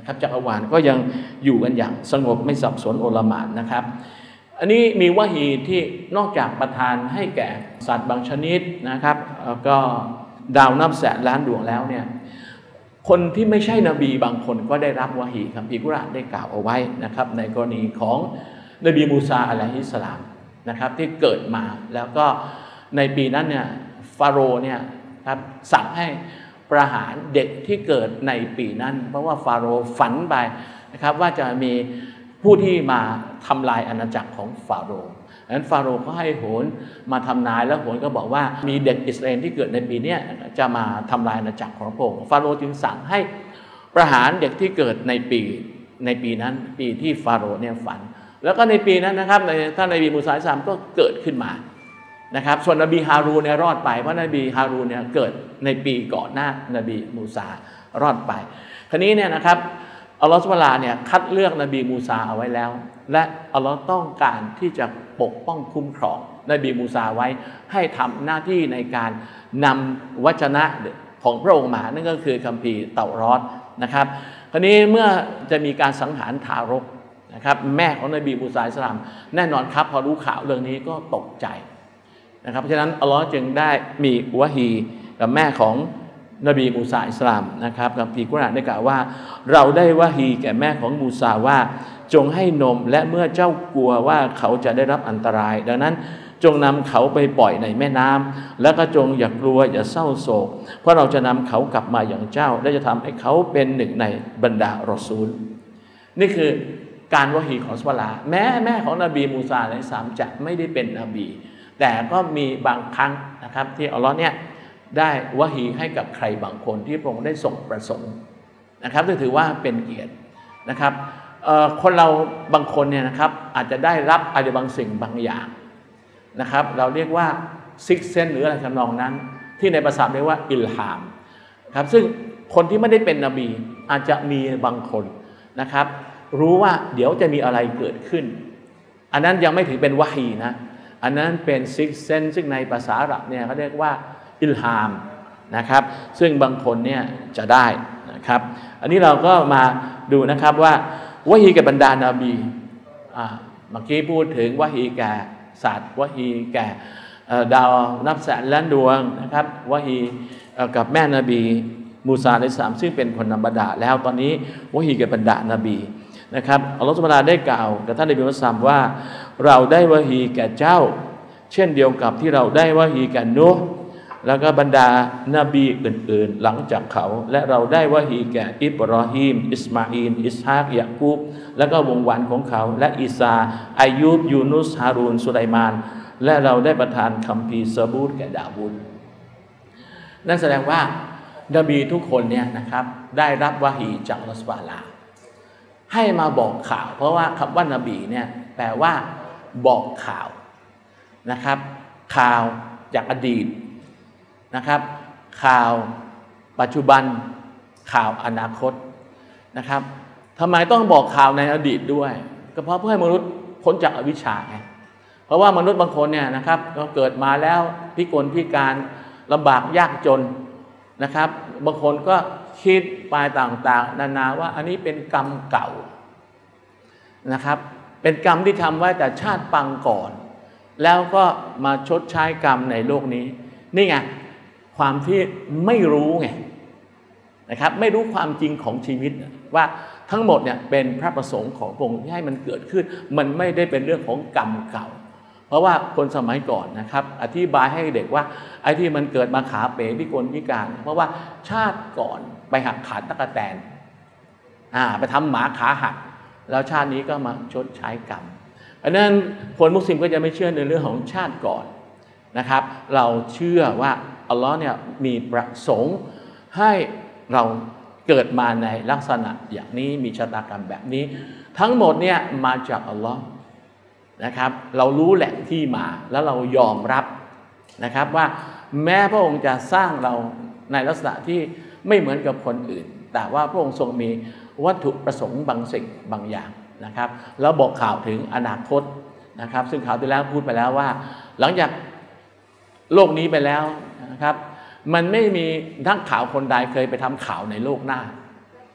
นะครับจักรวาลก็ยังอยู่กันอย่างสงบไม่สับสนโอลหม่านนะครับอันนี้มีวะฮีที่นอกจากประทานให้แก่สัตว์บางชนิดนะครับแล้วก็ดาวนับแสนล้านดวงแล้วเนี่ยคนที่ไม่ใช่นบีบางคนก็ได้รับวะฮีคัมภีร์กุรอานได้กล่าวเอาไว้นะครับในกรณีของนบีมูซาอะลัยฮิสสลามนะครับที่เกิดมาแล้วก็ในปีนั้นเนี่ยฟาโรห์เนี่ยครับสั่งให้ประหารเด็กที่เกิดในปีนั้นเพราะว่าฟาโรห์ฝันไปนะครับว่าจะมีผู้ที่มาทำลายอาณาจักรของฟาโรห์ดังนั้นฟาโรห์ก็ให้โหรมาทำนายแล้วโหรก็บอกว่ามีเด็กอิสราเอลที่เกิดในปีนี้จะมาทำลายอาณาจักรของพระองค์ฟาโรห์จึงสั่งให้ประหารเด็กที่เกิดในปีในปีนั้นปีที่ฟาโรห์เนี่ยฝันแล้วก็ในปีนั้นนะครับในท่านนบีมูซาอะลัยฮิสสลามก็เกิดขึ้นมานะครับส่วนนบีฮารูนเนี่ยรอดไปเพราะนบีฮารูนเนี่ยเกิดในปีก่อนหน้านบีมูซารอดไปคราวนี้เนี่ยนะครับอัลลอฮฺซุบฮานะฮูวะตะอาลาเนี่ยคัดเลือกนบีมูซาเอาไว้แล้วและอัลลอฮฺต้องการที่จะปกป้องคุ้มครองนบีมูซาไว้ให้ทำหน้าที่ในการนำวจนะของพระองค์มานั่นก็คือคัมภีร์เตารอดนะครับคราวนี้เมื่อจะมีการสังหารทารกนะครับแม่ของนบีมูซาอะลัยฮิสสลามแน่นอนครับพอรู้ข่าวเรื่องนี้ก็ตกใจนะครับเพราะฉะนั้นอัลลอฮ์จึงได้มีวะฮีกับแม่ของนบีมูซาอะลัยฮิสสลามนะครับคัมภีร์กุรอานได้กล่าวว่าเราได้วะฮีแก่แม่ของมูซาว่าจงให้นมและเมื่อเจ้ากลัวว่าเขาจะได้รับอันตรายดังนั้นจงนำเขาไปปล่อยในแม่น้ำแล้วก็จงอย่ากลัวอย่าเศร้าโศกเพราะเราจะนำเขากลับมาอย่างเจ้าและจะทำให้เขาเป็นหนึ่งในบรรดารอซูลนี่คือการวะฮีของอัลลอฮ์แม้แม่ของนบีมูซาอะลัยฮิสสลามจะไม่ได้เป็นนบีแต่ก็มีบางครั้งนะครับที่อัลลอฮ์เนี่ยได้วะฮีให้กับใครบางคนที่พระองค์ได้ทรงประสงค์นะครับถือว่าเป็นเกียรตินะครับคนเราบางคนเนี่ยนะครับอาจจะได้รับอะไรบางสิ่งบางอย่างนะครับเราเรียกว่าซิกเซนหรืออะไรทำนองนั้นที่ในภาษาเรียกว่าอิลฮามครับซึ่งคนที่ไม่ได้เป็นนบีอาจจะมีบางคนนะครับรู้ว่าเดี๋ยวจะมีอะไรเกิดขึ้นอันนั้นยังไม่ถือเป็นวะฮีนะอันนั้นเป็นซิกเซนซึ่งในภาษาอาหรับเนี่ยเขาเรียกว่าอิลฮามนะครับซึ่งบางคนเนี่ยจะได้นะครับอันนี้เราก็มาดูนะครับว่าวะฮีแก่บรรดานาบีอ่าเมื่อกี้พูดถึงวะฮีแก่สัตว์วะฮีแก่ดาวนับแสนล้านดวงนะครับวะฮีกับแม่นบีมูซาอะลัยฮิสสลามซึ่งเป็นคนธรรมดาแล้วตอนนี้วะฮีแก่บรรดานาบีนะครับอัลลอฮฺซุบฮานะฮูวะตะอาลาได้กล่าวกับท่านนบีมุฮัมมัดว่าเราได้วะฮีแก่เจ้าเช่นเดียวกับที่เราได้วะฮีแก่นูห์แล้วก็บรรดานาบีอื่นๆหลังจากเขาและเราได้วะฮีแก่อิบรอฮีมอิสมาอีลอิสฮากยะกูบแล้วก็วงวานของเขาและอีสาอายุบยูนุสฮารูนสุไลมานและเราได้ประทานคัมภีร์ซะบูรแก่ดาวูดนั่นแสดงว่านบีทุกคนเนี่ยนะครับได้รับวะฮีจากอัลลอฮฺซุบฮานะฮูวะตะอาลาให้มาบอกข่าวเพราะว่าคำว่านบีเนี่ยแปลว่าบอกข่าวนะครับข่าวจากอดีตนะครับข่าวปัจจุบันข่าวอนาคตนะครับทำไมต้องบอกข่าวในอดีตด้วยก็เพราะเพื่อให้มนุษย์พ้นจากอวิชชาไงเพราะว่ามนุษย์บางคนเนี่ยนะครับก็เกิดมาแล้วพิกลพิการลำบากยากจนนะครับบางคนก็คิดไปต่างๆนานาว่าอันนี้เป็นกรรมเก่านะครับเป็นกรรมที่ทำไว้แต่ชาติปางก่อนแล้วก็มาชดใช้กรรมในโลกนี้นี่ไงความที่ไม่รู้ไงนะครับไม่รู้ความจริงของชีวิตว่าทั้งหมดเนี่ยเป็นพระประสงค์ของพระองค์ที่ให้มันเกิดขึ้นมันไม่ได้เป็นเรื่องของกรรมเก่าเพราะว่าคนสมัยก่อนนะครับอธิบายให้เด็กว่าไอ้ที่มันเกิดมาขาเป๋พิกลพิการเพราะว่าชาติก่อนไปหักขาตะกแตนอ่าไปทำหมาขาหักแล้วชาตินี้ก็มาชดใช้กรรมอันนั้นคนมุสลิมก็จะไม่เชื่อในเรื่องของชาติก่อนนะครับเราเชื่อว่าอัลลอฮ์เนี่ยมีประสงค์ให้เราเกิดมาในลักษณะอย่างนี้มีชะตากรรมแบบนี้ทั้งหมดเนี่ยมาจากอัลลอฮ์นะครับเรารู้แหล่งที่มาแล้วเรายอมรับนะครับว่าแม้พระองค์จะสร้างเราในลักษณะที่ไม่เหมือนกับคนอื่นแต่ว่าพระองค์ทรงมีวัตถุประสงค์บางสิ่งบางอย่างนะครับแล้วบอกข่าวถึงอนาคตนะครับซึ่งข่าวที่แล้วพูดไปแล้วว่าหลังจากโลกนี้ไปแล้วนะครับมันไม่มีนักข่าวคนใดเคยไปทำข่าวในโลกหน้า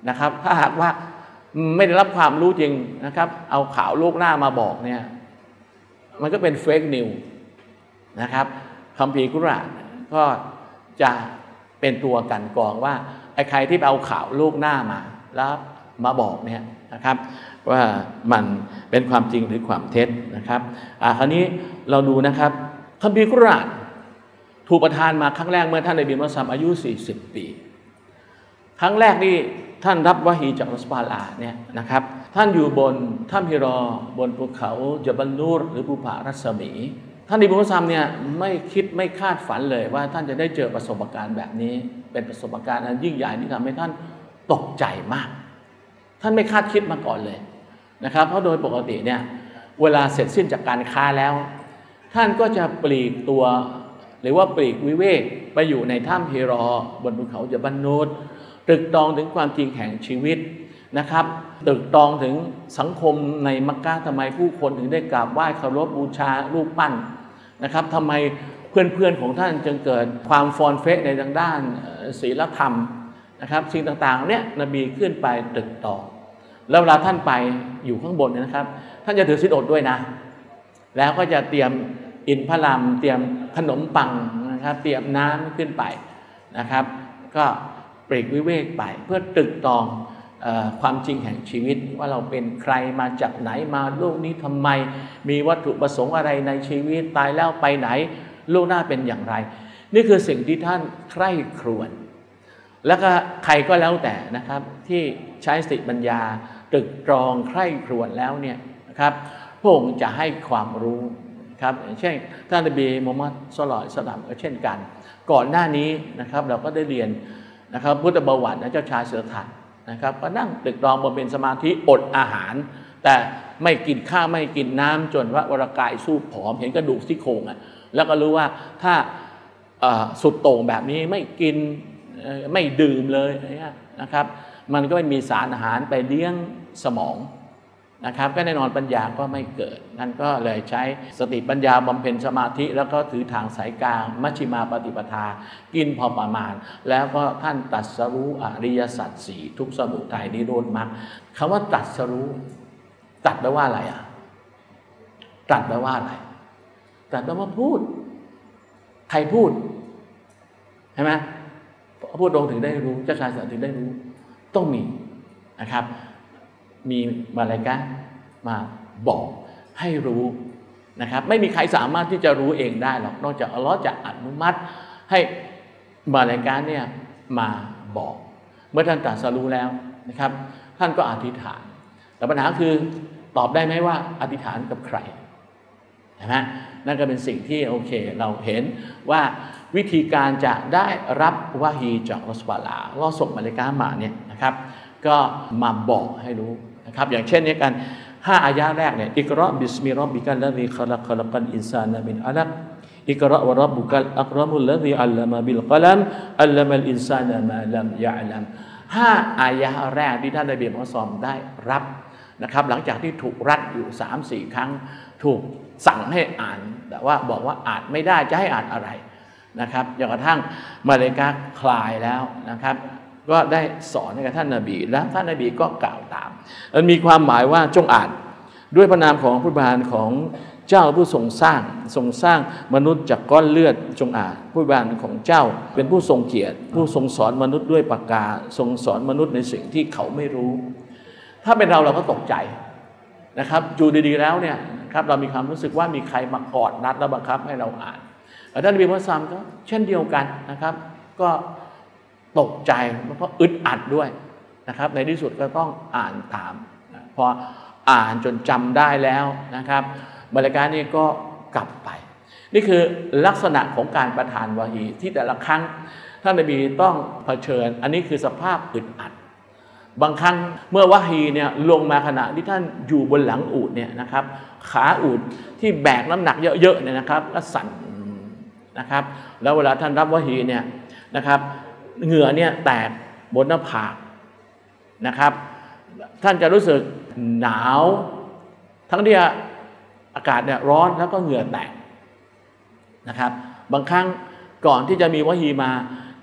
นะครับถ้าหากว่าไม่ได้รับความรู้จริงนะครับเอาข่าวลูกหน้ามาบอกเนี่ยมันก็เป็นเฟกนิวนะครับคัมภีร์กุรอานก็จะเป็นตัวกันกรองว่าไอ้ใครที่เอาข่าวลูกหน้ามาแล้วมาบอกเนี่ยนะครับว่ามันเป็นความจริงหรือความเท็จนะครับอ่าคราวนี้เราดูนะครับคัมภีร์กุรอานถูกประทานมาครั้งแรกเมื่อท่านนบีมุฮัมมัดอายุสี่สิบปีครั้งแรกนี่ท่านรับวะฮีจากอัลลอฮฺซุบฮานะฮูวะตะอาลาเนี่ยนะครับท่านอยู่บนถ้ำฮิรอบนภูเขาญะบัลนูรหรือภูผารัศมีท่านนบีมุฮัมมัดเนี่ยไม่คิดไม่คาดฝันเลยว่าท่านจะได้เจอประสบการณ์แบบนี้เป็นประสบการณ์อันยิ่งใหญ่ที่ทำให้ท่านตกใจมากท่านไม่คาดคิดมาก่อนเลยนะครับเพราะโดยปกติเนี่ยเวลาเสร็จสิ้นจากการค้าแล้วท่านก็จะปลีกตัวหรือว่าปลีกวิเวกไปอยู่ในถ้ำฮิรอบนภูเขาญะบัลนูรตรึกตรองถึงความจริงแห่งชีวิตนะครับตรึกตรองถึงสังคมในมักกะฮ์ทำไมผู้คนถึงได้กราบไหว้เคารพบูชารูปปั้นนะครับทำไมเพื่อนๆของท่านจึงเกิดความฟอนเฟะในทางด้านศีลธรรมนะครับสิ่งต่างๆเนี่ยนบีขึ้นไปตรึกตรองแล้วเวลาท่านไปอยู่ข้างบนเนี่ยนะครับท่านจะถือศีลอดด้วยนะแล้วก็จะเตรียมอินทผลัมเตรียมขนมปังนะครับเตรียมน้ำขึ้นไปนะครับก็ปลีกวิเวกไปเพื่อตรึกตรองเอ่อความจริงแห่งชีวิตว่าเราเป็นใครมาจากไหนมาโลกนี้ทำไมมีวัตถุประสงค์อะไรในชีวิตตายแล้วไปไหนโลกหน้าเป็นอย่างไรนี่คือสิ่งที่ท่านใคร่ครวญแล้วก็ใครก็แล้วแต่นะครับที่ใช้สติปัญญาตรึกตรองใคร่ครวญแล้วเนี่ยนะครับพระองค์จะให้ความรู้ครับเช่นท่านนบีมุฮัมมัดศ็อลลัลลอฮุอะลัยฮิวะซัลลัมก็เช่นกันก่อนหน้านี้นะครับเราก็ได้เรียนนะครับพุทธประวัตินะเจ้าชายสิทธัตถะนะครับก็นั่งตรึกตรองบำเพ็ญสมาธิอดอาหารแต่ไม่กินข้าวไม่กินน้ำจนว่าวรกายสู้ผอมเห็นกระดูกซี่โครงอ่ะแล้วก็รู้ว่าถ้าสุดโต่งแบบนี้ไม่กินไม่ดื่มเลยนะครับมันก็ไม่มีสารอาหารไปเลี้ยงสมองนะครับก็แน่นอนปัญญาก็ไม่เกิดนั่นก็เลยใช้สติปัญญาบำเพ็ญสมาธิแล้วก็ถือทางสายกลางมัชฌิมาปฏิปทากินพอประมาณแล้วก็ท่านตรัสรู้อริยสัจสี่ทุกข์สมุทัยนิโรธมรรคคำว่าตรัสรู้ตรัสแปลว่าอะไรอ่ะตรัสแปลว่าอะไรตรัสแปลว่าพูดใครพูดใช่ไหมพูดลงถึงได้รู้เจ้าชายสิทธัตถะถึงได้รู้ต้องมีนะครับมีมาลาอิกะฮ์มาบอกให้รู้นะครับไม่มีใครสามารถที่จะรู้เองได้หรอกนอกจากอัลลอฮ์จะอนุมัติให้มาลาอิกะฮ์เนี่ยมาบอกเมื่อท่านตรัสรู้แล้วนะครับท่านก็อธิษฐานแต่ปัญหาคือตอบได้ไหมว่าอธิษฐานกับใครใช่ไหมนั่นก็เป็นสิ่งที่โอเคเราเห็นว่าวิธีการจะได้รับวะฮีจากอัลลอฮฺซุบฮานะฮูวะตะอาลาเราส่งมาลาอิกะฮ์มาเนี่ยนะครับก็มาบอกให้รู้นะครับอย่างเช่นนี้กันห้าอายะแรกเนี่ยอิกเราะบิสมิร็อบบิกัลลซีคอลักคอลักัลอินซานะมินอะลักอิกเราะวะร็อบบุกัลอักเราะมุลลซีอัลลัมะบิลกะลัมอัลลัมัลอินซานะมาลัมยะอ์ลัมห้าอายะแรกที่ท่านนบีมุฮัมมัดได้รับนะครับหลังจากที่ถูกรัดอยู่ สามสี่ ครั้งถูกสั่งให้อ่านแต่ว่าบอกว่าอ่านไม่ได้จะให้อ่านอะไรนะครับจนกระทั่งมาลาอิกะฮ์คลายแล้วนะครับก็ได้สอนให้กับท่านนบีแล้วท่านนบีก็กล่าวตามมันมีความหมายว่าจงอ่านด้วยพระนามของพระบาลของเจ้าผู้ทรงสร้างทรงสร้างมนุษย์จากก้อนเลือดจงอ่านพระบาลของเจ้าเป็นผู้ทรงเกียรติผู้ทรงสอนมนุษย์ด้วยปากกาทรงสอนมนุษย์ในสิ่งที่เขาไม่รู้ถ้าเป็นเราเราก็ตกใจนะครับอยู่ดีๆแล้วเนี่ยครับเรามีความรู้สึกว่ามีใครมากอดนัดแล้วบังคับให้เราอ่านท่านนบีมุฮัมมัดก็เช่นเดียวกันนะครับก็ตกใจแล้วก็อึดอัดด้วยนะครับในที่สุดก็ต้องอ่านตามพออ่านจนจำได้แล้วนะครับมาลาอิกะฮ์นี่ก็กลับไปนี่คือลักษณะของการประทานวะฮีที่แต่ละครั้งท่านนบีต้องเผชิญอันนี้คือสภาพอึดอัดบางครั้งเมื่อวะฮีเนี่ยลงมาขณะที่ท่านอยู่บนหลังอูฐเนี่ยนะครับขาอูฐที่แบกน้ำหนักเยอะๆเนี่ยนะครับก็สั่นนะครับแล้วเวลาท่านรับวะฮีเนี่ยนะครับเหงื่อเนี่ยแตกบนหน้าผากนะครับท่านจะรู้สึกหนาวทั้งที่อากาศเนี่ยร้อนแล้วก็เหงื่อแตกนะครับบางครั้งก่อนที่จะมีวะฮีมา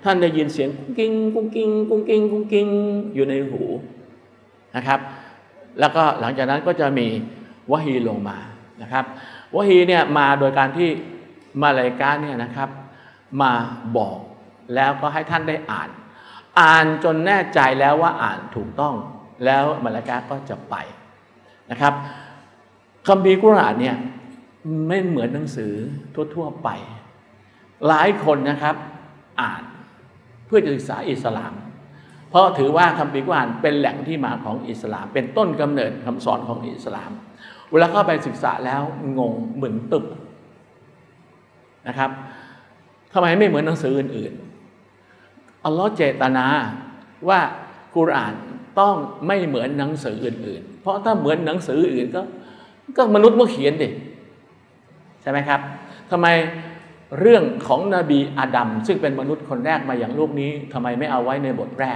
ท่านได้ยินเสียงกุ้งกิ้งกุ้งกิ้งกุ้งกิ้งกุ้งกิ้งอยู่ในหูนะครับแล้วก็หลังจากนั้นก็จะมีวะฮีลงมานะครับวะฮีเนี่ยมาโดยการที่มาลาอิกะฮ์เนี่ยนะครับมาบอกแล้วก็ให้ท่านได้อ่านอ่านจนแน่ใจแล้วว่าอ่านถูกต้องแล้วมาลาอิกะฮ์ก็จะไปนะครับคัมภีร์กุรอานเนี่ยไม่เหมือนหนังสือทั่วๆไปหลายคนนะครับอ่านเพื่อจะศึกษาอิสลามเพราะถือว่าคัมภีร์กุรอานเป็นแหล่งที่มาของอิสลามเป็นต้นกำเนิดคำสอนของอิสลามเวลาเข้าไปศึกษาแล้วงงเหมือนตึบนะครับทำไมไม่เหมือนหนังสืออื่นๆอัลลอฮ์เจตนาว่ากุรอานต้องไม่เหมือนหนังสืออื่นๆเพราะถ้าเหมือนหนังสืออื่นก็ก็มนุษย์มาเขียนดิใช่ไหมครับทำไมเรื่องของนบีอาดัมซึ่งเป็นมนุษย์คนแรกมาอย่างโลกนี้ทำไมไม่เอาไว้ในบทแรก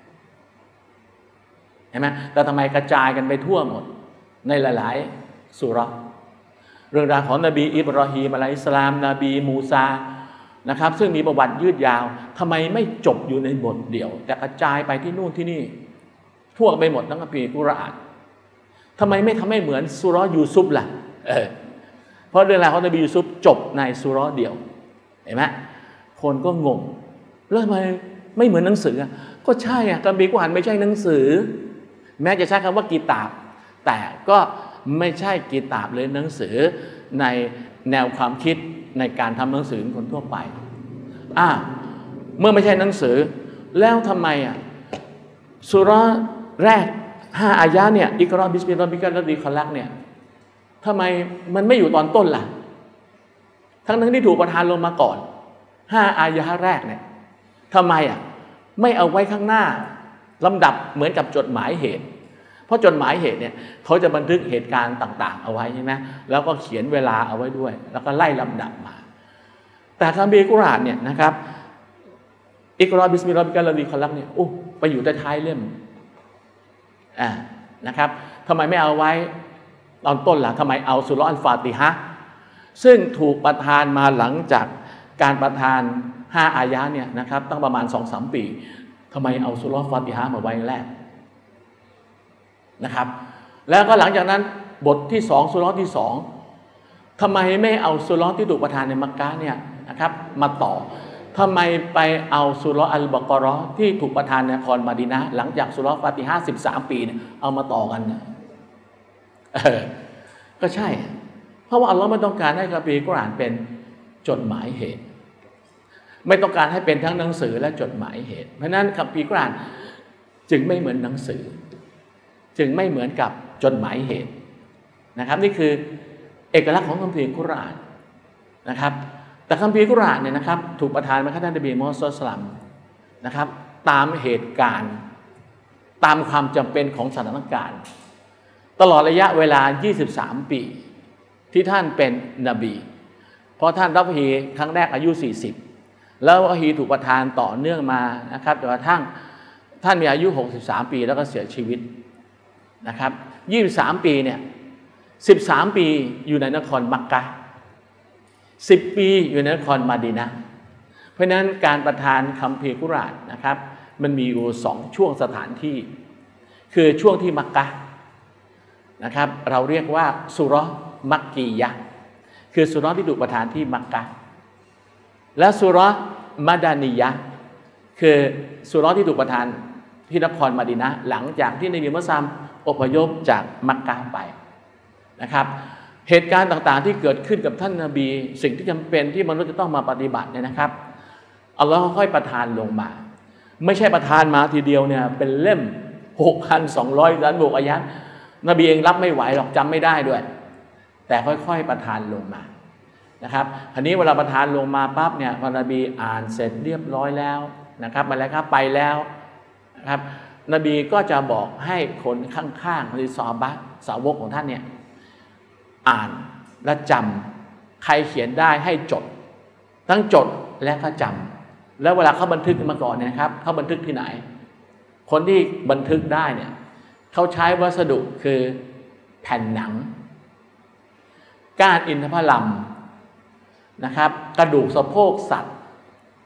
เห็นไหมแต่ทำไมกระจายกันไปทั่วหมดในหลายๆสุเราะห์เรื่องราวของนบีอิบราฮีมอะลัยฮิสสลามนบีมูซานะครับซึ่งมีประวัติยืดยาวทำไมไม่จบอยู่ในบทเดียวแต่กระจายไปที่นู่นที่นี่ทั่วไปหมดทั้งคัมภีร์กุรอานทำไมไม่ทำให้เหมือนซูเราะห์ยูซุฟล่ะเออเพราะเรื่องราวของนบียูซุฟจบในซูเราะห์เดียวเห็นไหมคนก็งงแล้วทำไมไม่เหมือนหนังสือก็ใช่อ่ะคัมภีร์กุรอานไม่ใช่หนังสือแม้จะใช้คำว่ากีตาบแต่ก็ไม่ใช่กีตาบหรือหนังสือในแนวความคิดในการทำหนังสือคนทั่วไปอ่าเมื่อไม่ใช่หนังสือแล้วทำไมอ่ะซูเราะห์แรกห้าอายะเนี่ยอิกรอบิสมิลลาฮิรเราะห์มานิรเราะฮีมคอลักเนี่ยทำไมมันไม่อยู่ตอนต้นล่ะทั้งทั้งที่ถูกประทานลงมาก่อนห้าอายะแรกเนี่ยทำไมอ่ะไม่เอาไว้ข้างหน้าลำดับเหมือนกับจดหมายเหตุเพราะจดหมายเหตุเนี่ยเขาจะบันทึกเหตุการณ์ต่างๆเอาไว้ใช่ไหมแล้วก็เขียนเวลาเอาไว้ด้วยแล้วก็ไล่ลำดับมาแต่คัมภีร์กุรอานเนี่ยนะครับอิกรอบิสมิลลาฮิรเราะฮีมคอลักเนี่ยโอ้ไปอยู่ท้ายเล่มอ่านะครับทำไมไม่เอาไว้ตอนต้นล่ะทำไมเอาซูเราะห์อัลฟาติฮะห์ซึ่งถูกประทานมาหลังจากการประทานห้าอายะเนี่ยนะครับตั้งประมาณ สองถึงสาม ปีทำไมเอาซูเราะห์ฟาติฮะห์มาไว้แรกนะครับแล้วก็หลังจากนั้นบทที่สองซูเราะห์ที่สองทำไมไม่เอาซูเราะห์ที่ถูกประทานในมักกะฮ์เนี่ยนะครับมาต่อทำไมไปเอาซูเราะห์อัลบะเกาะฮ์ที่ถูกประทานในนครมะดีนะห์หลังจากซูเราะห์ฟาติฮะห์สิบสามปีเนี่ยเอามาต่อกันเนี่ยเออก็ใช่เพราะว่าอัลลอฮ์ไม่ต้องการให้คัมภีร์กุรอานเป็นจดหมายเหตุไม่ต้องการให้เป็นทั้งหนังสือและจดหมายเหตุเพราะนั้นคัมภีร์กุรอานจึงไม่เหมือนหนังสือจึงไม่เหมือนกับจดหมายเหตุนะครับนี่คือเอกลักษณ์ของคัมภีร์กุรอานนะครับแต่คัมภีร์กุรอานเนี่ยนะครับถูกประทานมาให้ท่านนบีมุฮัมมัดศ็อลลัลลอฮุอะลัยฮิวะซัลลัมนะครับตามเหตุการณ์ตามความจำเป็นของสถานการณ์ตลอดระยะเวลายี่สิบสามปีที่ท่านเป็นนบีเพราะท่านรับวะฮีครั้งแรกอายุสี่สิบแล้ววะฮีถูกประทานต่อเนื่องมานะครับจนกระทั่งท่านมีอายุหกสิบสามปีแล้วก็เสียชีวิตนะครับยี่สิบสามปีเนี่ยสิบสามปีอยู่ในนครมักกะฮ์สิบปีอยู่ในนครมะดีนะห์เพราะฉะนั้นการประทานคัมภีร์กุรอานนะครับมันมีอยู่สองช่วงสถานที่คือช่วงที่มักกะฮ์นะครับเราเรียกว่าซูเราะห์มักกียะห์คือซูเราะห์ที่ถูกประทานที่มักกะฮ์และซูเราะห์มะดานียะห์คือซูเราะห์ที่ถูกประทานที่นครมะดีนะห์หลังจากที่นบีมุฮัมมัดอพยพจากมักกะฮ์ไปนะครับเหตุการณ์ต่างๆที่เกิดขึ้นกับท่านนบีสิ่งที่จำเป็นที่มนุษย์จะต้องมาปฏิบัติเนี่ยนะครับอัลลอฮ์ค่อยประทานลงมาไม่ใช่ประทานมาทีเดียวเนี่ยเป็นเล่ม หกพันสองร้อย ล้านบวกอายะห์นบีเองรับไม่ไหวหรอกจำไม่ได้ด้วยแต่ค่อยๆประทานลงมานะครับทีนี้เวลาประทานลงมาปั๊บเนี่ยพอนบีอ่านเสร็จเรียบร้อยแล้วนะครับมาแล้วครับไปแล้วนะครับนบีก็จะบอกให้คนข้างๆหรือซอฮาบะห์สาวกของท่านเนี่ยอ่านและจำใครเขียนได้ให้จดทั้งจดและก็จำแล้วเวลาเขาบันทึกมาก่อนเนี่ยครับเขาบันทึกที่ไหนคนที่บันทึกได้เนี่ยเขาใช้วัสดุคือแผ่นหนังก้านอินทผลัมนะครับกระดูกสะโพกสัตว์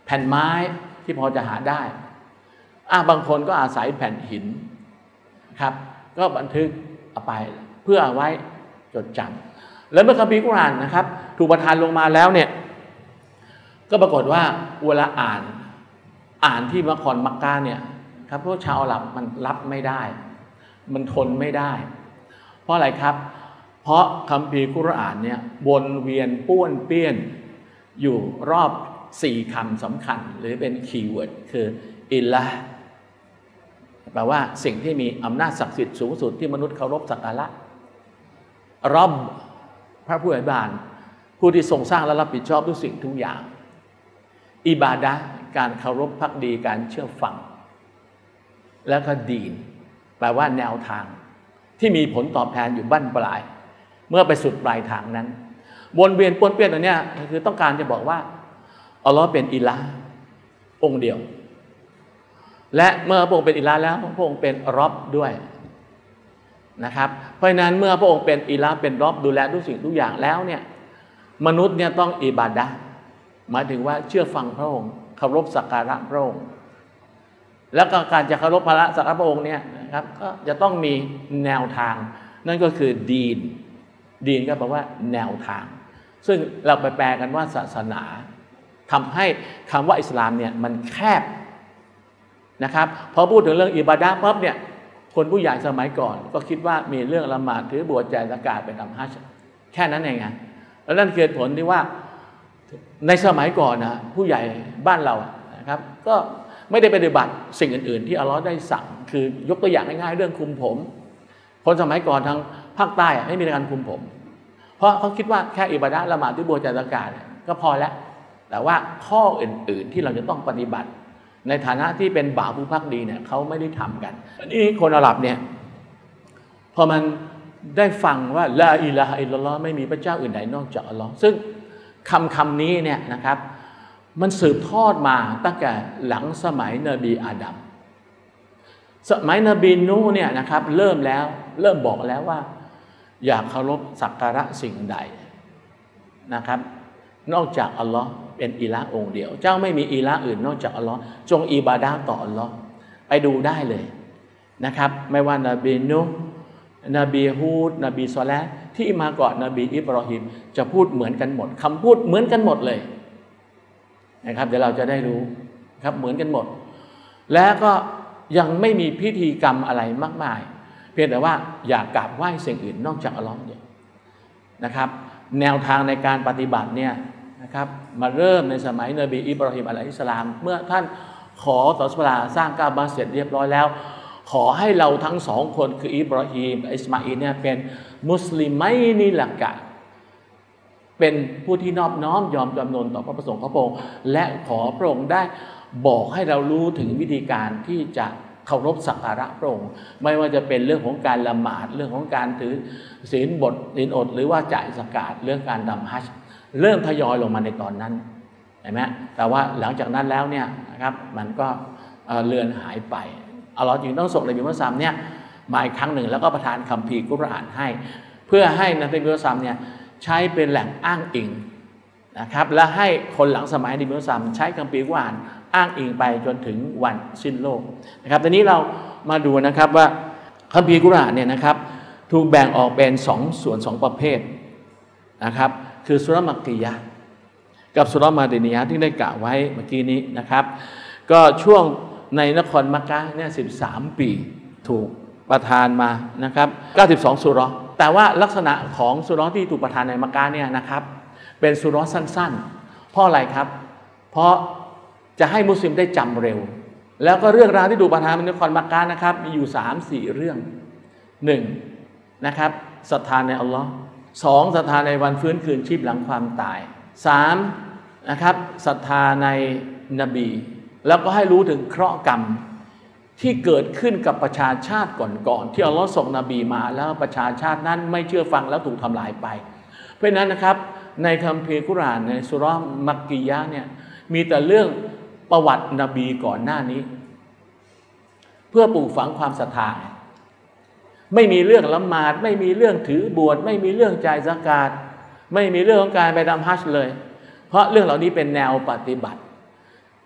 แผ่นไม้ที่พอจะหาได้อ่ะบางคนก็อาศัยแผ่นหินครับก็บันทึกเอาไปเพื่อเอาไว้จดจำแล้วเมื่อคัมภีร์กุรอานนะครับถูกประทานลงมาแล้วเนี่ยก็ปรากฏว่าเวลาอ่านอ่านที่นครมักกะเนี่ยครับพวกชาวอาหรับมันรับไม่ได้มันทนไม่ได้เพราะอะไรครับเพราะคัมภีร์กุรอานเนี่ยวนเวียนป้วนเปี้ยนอยู่รอบสี่คำสำคัญหรือเป็นคีย์เวิร์ดคืออิลละแปลว่าสิ่งที่มีอำนาจศักดิ์สิทธิ์สูงสุดที่มนุษย์เคารพสักการะรอบพระผู้อภิบาลผู้ที่ทรงสร้างและรับผิดชอบทุกสิ่งทุกอย่างอิบาดะห์การเคารพภักดีการเชื่อฟังแล้วก็ดีนแปลว่าแนวทางที่มีผลตอบแทนอยู่บั้นปลายเมื่อไปสุดปลายทางนั้นวนเวียนป้วนเปี้ยนตัวเนี้ยคือต้องการจะบอกว่าอัลลอฮ์เป็นอิละห์องค์เดียวและเมื่อพระองค์เป็นอิละห์แล้วพระองค์เป็นรอบด้วยนะครับเพราะฉะนั้นเมื่อพระองค์เป็นอิละห์เป็นรอบดูแลทุกสิ่งทุกอย่างแล้วเนี่ยมนุษย์เนี่ยต้องอิบาดะห์หมายถึงว่าเชื่อฟังพระองค์เคารพสักการะพระองค์แล้วก็การจะเคารพพระสักการะพระองค์เนี่ยนะครับก็จะต้องมีแนวทางนั่นก็คือดีนดีนก็แปลว่าแนวทางซึ่งเราไปแปลกันว่าศาสนาทำให้คำว่าอิสลามเนี่ยมันแคบนะครับพอพูดถึงเรื่องอิบาดะห์ปั๊บเนี่ยคนผู้ใหญ่สมัยก่อนก็คิดว่ามีเรื่องละหมาดถือบวชจ่ายซะกาตเป็นทำฮัจญ์แค่นั้นเองไงแล้วนั่นคือผลที่ว่าในสมัยก่อนนะผู้ใหญ่บ้านเรานะครับก็ไม่ได้ปฏิบัติสิ่งอื่นๆที่อัลลอฮ์ได้สั่งคือยกตัวอย่างง่ายๆเรื่องคุมผมคนสมัยก่อนทางภาคใต้ไม่มีการคุมผมเพราะเขาคิดว่าแค่อิบาดะห์ละหมาดถือบวชจ่ายซะกาตก็พอแล้วแต่ว่าข้ออื่นๆที่เราจะต้องปฏิบัติในฐานะที่เป็นบ่าวผู้ภักดีเนี่ยเขาไม่ได้ทำกันอันนี้คนอาหรับเนี่ยพอมันได้ฟังว่าลาอิลาฮะอิลลัลลอฮ์ไม่มีพระเจ้าอื่นใดนอกจากอัลลอฮ์ซึ่งคำคำนี้เนี่ยนะครับมันสืบทอดมาตั้งแต่หลังสมัยนบีอาดัมสมัยนบีนูห์เนี่ยนะครับเริ่มแล้วเริ่มบอกแล้วว่าอย่าเคารพสักการะสิ่งใดนะครับนอกจากอัลลอฮ์เป็นอิละห์องค์เดียวเจ้าไม่มีอิละห์อื่นนอกจากอัลลอฮ์จงอิบาดะห์ต่ออัลลอฮ์ไปดูได้เลยนะครับไม่ว่านบีนูห์นบีฮูดนบีซอเลห์ที่มาก่อนนบีอิบรอฮิมจะพูดเหมือนกันหมดคำพูดเหมือนกันหมดเลยนะครับเดี๋ยวเราจะได้รู้ครับเหมือนกันหมดและก็ยังไม่มีพิธีกรรมอะไรมากมายเพียงแต่ว่าอย่ากราบไหว้สิ่งอื่นนอกจากอัลลอฮ์เนี่ยนะครับแนวทางในการปฏิบัติเนี่ยนะครับมาเริ่มในสมัยนบีอิบรอฮิมอะลัยฮิสสลามเมื่อท่านขอต่อสุลาสร้างกาบะเสร็จเรียบร้อยแล้วขอให้เราทั้งสองคนคืออิบรอฮีมอิสมาอีลเนี่ยเป็นมุสลิมัยนิละกะเป็นผู้ที่นอบน้อมยอมจำนนต่อพระประสงค์ของพระองค์และขอพระองค์ได้บอกให้เรารู้ถึงวิธีการที่จะเคารพสักการะพระองค์ไม่ว่าจะเป็นเรื่องของการละหมาดเรื่องของการถือศีลบทศีลอดหรือว่าจ่ายซะกาตเรื่องการทำฮัจญ์เริ่มทยอยลงมาในตอนนั้นเห็นไหมแต่ว่าหลังจากนั้นแล้วเนี่ยนะครับมันก็เลือนหายไปอัลลอฮ์จึงต้องส่งนบีมุฮัมมัดเนี่ยมาอีกครั้งหนึ่งแล้วก็ประทานคัมภีร์กุรอานให้เพื่อให้นบีมุฮัมมัดเนี่ยใช้เป็นแหล่งอ้างอิงนะครับและให้คนหลังสมัยนบีมุฮัมมัดใช้คัมภีร์กุรอานอ้างอิงไปจนถึงวันสิ้นโลกนะครับทีนี้เรามาดูนะครับว่าคัมภีร์กุรอานเนี่ยนะครับถูกแบ่งออกเป็นสองส่วนสองประเภทนะครับคือสุเราะห์มักกียะห์กับสุเราะห์มาดีนียะห์ที่ได้กล่าวไว้เมื่อกี้นี้นะครับก็ช่วงในนครมักกะฮ์เนี่ยสิบสามปีถูกประทานมานะครับเก้าสิบสองสุเราะห์แต่ว่าลักษณะของสุเราะห์ที่ถูกประทานในมักกะฮ์เนี่ยนะครับเป็นสุเราะห์สั้นๆเพราะอะไรครับเพราะจะให้มุสลิมได้จำเร็วแล้วก็เรื่องราวที่ถูกประทานในนครมักกะฮ์นะครับมีอยู่ สามสี่ เรื่องหนึ่งนะครับศรัทธาในอัลลอฮ์สองศรัทธาในวันฟื้นคืนชีพหลังความตายสามนะครับศรัทธาในนบีแล้วก็ให้รู้ถึงเคราะห์กรรมที่เกิดขึ้นกับประชาชาติก่อนๆที่อัลลอฮ์ส่งนบีมาแล้วประชาชาตินั้นไม่เชื่อฟังแล้วถูกทำลายไปเพราะฉะนั้นนะครับในคัมภีร์กุรอานในสุเราะห์มักกียะห์เนี่ยมีแต่เรื่องประวัตินบีก่อนหน้านี้เพื่อปลูกฝังความศรัทธาไม่มีเรื่องละหมาดไม่มีเรื่องถือบวชไม่มีเรื่องจ่ายซะกาตไม่มีเรื่องของการไปทำฮัจญ์เลยเพราะเรื่องเหล่านี้เป็นแนวปฏิบัติ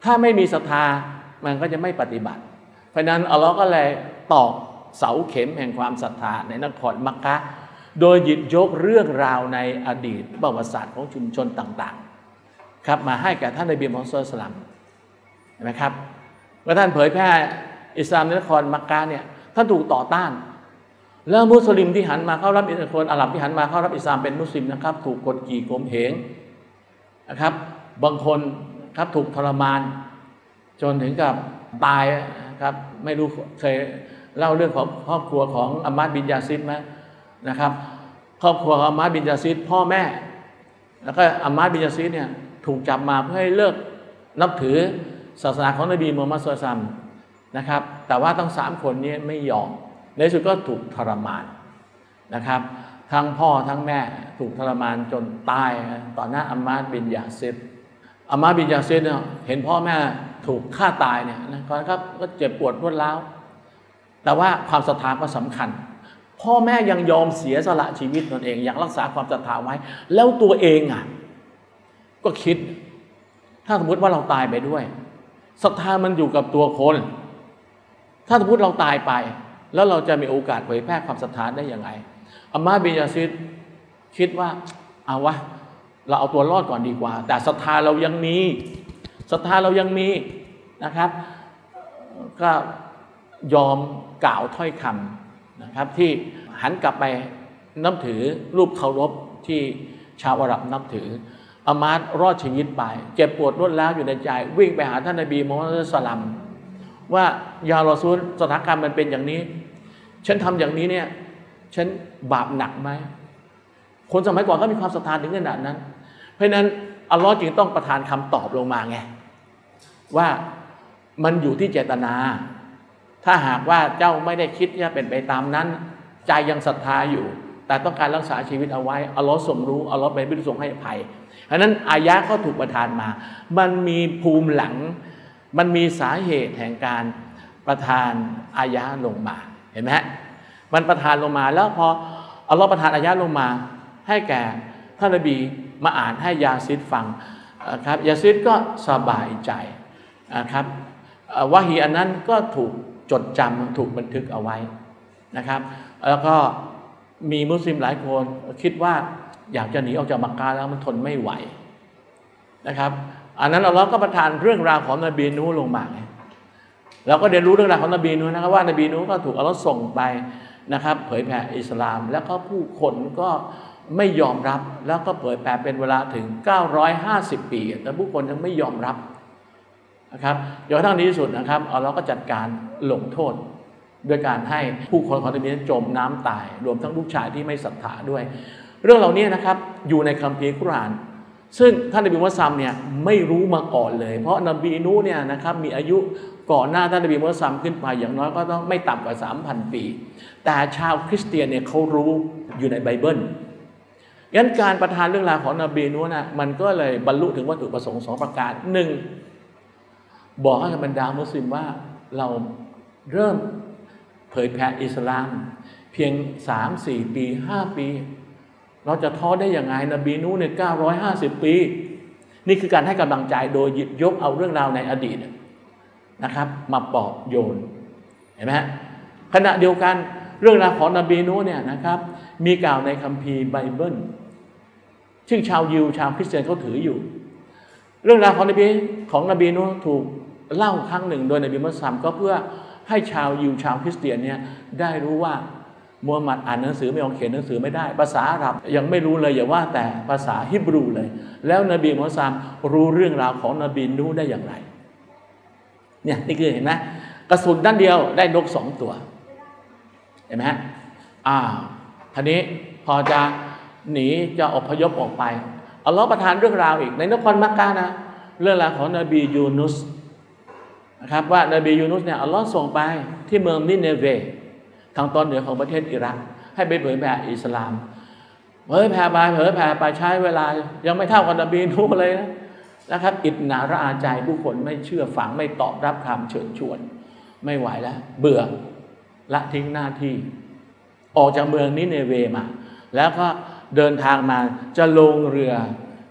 ถ้าไม่มีศรัทธามันก็จะไม่ปฏิบัติเพราะนั้นอัลลอฮ์ก็เลยตอกเสาเข็มแห่งความศรัทธาในนครมักกะฮ์โดยหยิบยกเรื่องราวในอดีตประวัติศาสตร์ของชุมชนต่างๆครับมาให้แก่ท่านนบีมุฮัมมัดศ็อลลัลลอฮุอะลัยฮิวะซัลลัมเห็นไหมครับเมื่อท่านเผยแพร่อิสลามในนครมักกะฮ์เนี่ยท่านถูกต่อต้านแล้วมุสลิมที่หันมาเข้ารับอิสลามคนอาหรับที่หันมาเข้ารับอิสลามเป็นมุสลิมนะครับถูกกดขี่ข่มเหงนะครับบางคนครับถูกทรมานจนถึงกับตายครับไม่รู้เคยเล่าเรื่องของครอบครัวของอัมมาดบินยาซิดไหมนะครับครอบครัวของอัมมาดบินยาซิดพ่อแม่แล้วก็อัมมาดบินยาซิดเนี่ยถูกจับมาเพื่อให้เลิกนับถือศาสนาของนบีมูฮัมมัดศ็อลลัลลอฮุอะลัยฮิวะซัลลัมนะครับแต่ว่าทั้งสามคนนี้ไม่ยอมในที่สุดก็ถูกทรมานนะครับทั้งพ่อทั้งแม่ถูกทรมานจนตายต่อหน้าอัมมาดบินยาซิดอัมมาดบินยาซิดเนี่ยเห็นพ่อแม่ถูกฆ่าตายเนี่ยนะครับก็เจ็บปวดรวดร้าวแต่ว่าความศรัทธาก็สำคัญพ่อแม่ยังยอมเสียสละชีวิตตนเองอยากรักษาความศรัทธาไว้แล้วตัวเองอ่ะก็คิดถ้าสมมติว่าเราตายไปด้วยศรัทธามันอยู่กับตัวคนถ้าสมมติเราตายไปแล้วเราจะมีโอกาสเผยแพร่ความศรัทธาได้ยังไงอัมมาบินยาซิดคิดว่าเอาวะเราเอาตัวรอดก่อนดีกว่าแต่ศรัทธาเรายังมีศรัทธาเรายังมีนะครับก็ยอมกล่าวถ้อยคำนะครับที่หันกลับไปนับถือรูปเคารพที่ชาวอาหรับนับถืออามาดรอดชีวิตไปเจ็บปวดรวดร้าวอยู่ในใจวิ่งไปหาท่านนบีมูฮัมมัดศ็อลลัลลอฮุอะลัยฮิวะซัลลัมว่ายารอซูลสถานการณ์มันเป็นอย่างนี้ฉันทำอย่างนี้เนี่ยฉันบาปหนักไหมคนสมัยก่อนก็มีความศรัทธาถึงขนาดนั้นเพราะนั้นอัลลอฮ์จึงต้องประทานคำตอบลงมาไงว่ามันอยู่ที่เจตนาถ้าหากว่าเจ้าไม่ได้คิดจะเป็นไปตามนั้นใจยังศรัทธาอยู่แต่ต้องการรักษาชีวิตเอาไว้อัลลอฮ์ทรงรู้อัลลอฮ์เป็นผู้ทรงให้อภัยเพราะนั้นอายะห์ก็ถูกประทานมามันมีภูมิหลังมันมีสาเหตุแห่งการประทานอายะห์ลงมาเห็นไหมฮะมันประทานลงมาแล้วพออัลลอฮ์ประทานอายะห์ลงมาให้แก่ท่านนบีมาอ่านให้ยาซิดฟังครับยาซิดก็สบายใจครับวะฮีอันนั้นก็ถูกจดจำถูกบันทึกเอาไว้นะครับแล้วก็มีมุสลิมหลายคนคิดว่าอยากจะหนีออกจากมักกะฮ์แล้วมันทนไม่ไหวนะครับอันนั้นอัลลอฮ์ก็ประทานเรื่องราวของนบีนูห์ลงมาเราก็เรียนรู้เรื่องราวของนบีนูห์นะครับว่านบีนูห์ก็ถูกอัลลอฮ์ส่งไปนะครับเผยแผ่อิสลามแล้วก็ผู้คนก็ไม่ยอมรับแล้วก็เผยแผ่เป็นเวลาถึงเก้าร้อยห้าสิบปีแต่ผู้คนยังไม่ยอมรับนะครับจนกระทั่งในที่สุดนะครับอัลลอฮ์ก็จัดการลงโทษโดยการให้ผู้คนของนบีจมน้ำตายรวมทั้งลูกชายที่ไม่ศรัทธาด้วยเรื่องเหล่านี้นะครับอยู่ในคัมภีร์กุรอานซึ่งท่านนบีมุฮัมมัดเนี่ยไม่รู้มาก่อนเลยเพราะนบีนูห์เนี่ยนะครับมีอายุก่อนหน้าท่านนบีมุฮัมมัดขึ้นไปอย่างน้อยก็ต้องไม่ต่ำกว่า สามพัน ปีแต่ชาวคริสเตียนเนี่ยเขารู้อยู่ในไบเบิลงั้นการประทานเรื่องราวของนบีนูห์นะมันก็เลยบรรลุถึงวัตถุประสงค์สองประการหนึ่งบอกให้บรรดามุสลิมว่าเราเริ่มเผยแผ่อิสลามเพียง สามสี่ ปี ห้า ปีเราจะท้อได้อย่างไรนบีนูห์เนี่ยเก้าร้อยห้าสิบปีนี่คือการให้กำลังใจโดยหยิบยกเอาเรื่องราวในอดีตนะครับมาปลอบโยนเห็นไหมฮะขณะเดียวกันเรื่องราวของนบีนูห์เนี่ยนะครับมีกล่าวในคัมภีร์ไบเบิลซึ่งชาวยิวชาวคริสเตียนเขาถืออยู่เรื่องราวของนบีของนบีนูห์ถูกเล่าครั้งหนึ่งโดยนบีมุฮัมมัดก็เพื่อให้ชาวยิวชาวคริสเตียนเนี่ยได้รู้ว่ามูฮัมหมัดอ่านหนังสือไม่ออกเขียนหนังสือไม่ได้ภาษาอาหรับยังไม่รู้เลยอย่าว่าแต่ภาษาฮิบรูเลยแล้วนบีมุฮัมมัดรู้เรื่องราวของนบีนูห์ได้อย่างไรเนี่ยนี่คือเห็นไหมกระสุนด้านเดียวได้นกสองตัวเห็นไหมฮะอ่าทีนี้พอจะหนีจะอพยพออกไปอัลลอฮ์ประทานเรื่องราวอีกในนครมักกะฮ์นะเรื่องราวของนบียูนุสนะครับว่านบียูนุสเนี่ยอัลลอฮ์ส่งไปที่เมืองนิเนเวทางตอนเหนือของประเทศอิรักให้ไปเผยแผ่อิสลามเผยแผ่ไปเผยแผ่ไปใช้เวลายังไม่เท่ากับนบีนูห์เลยนะนะครับอิจนาระอาใจผู้คนไม่เชื่อฟังไม่ตอบรับคำเชิญชวนไม่ไหวแล้วเบื่อละทิ้งหน้าที่ออกจากเมืองนิเนเวมาแล้วก็เดินทางมาจะลงเรือ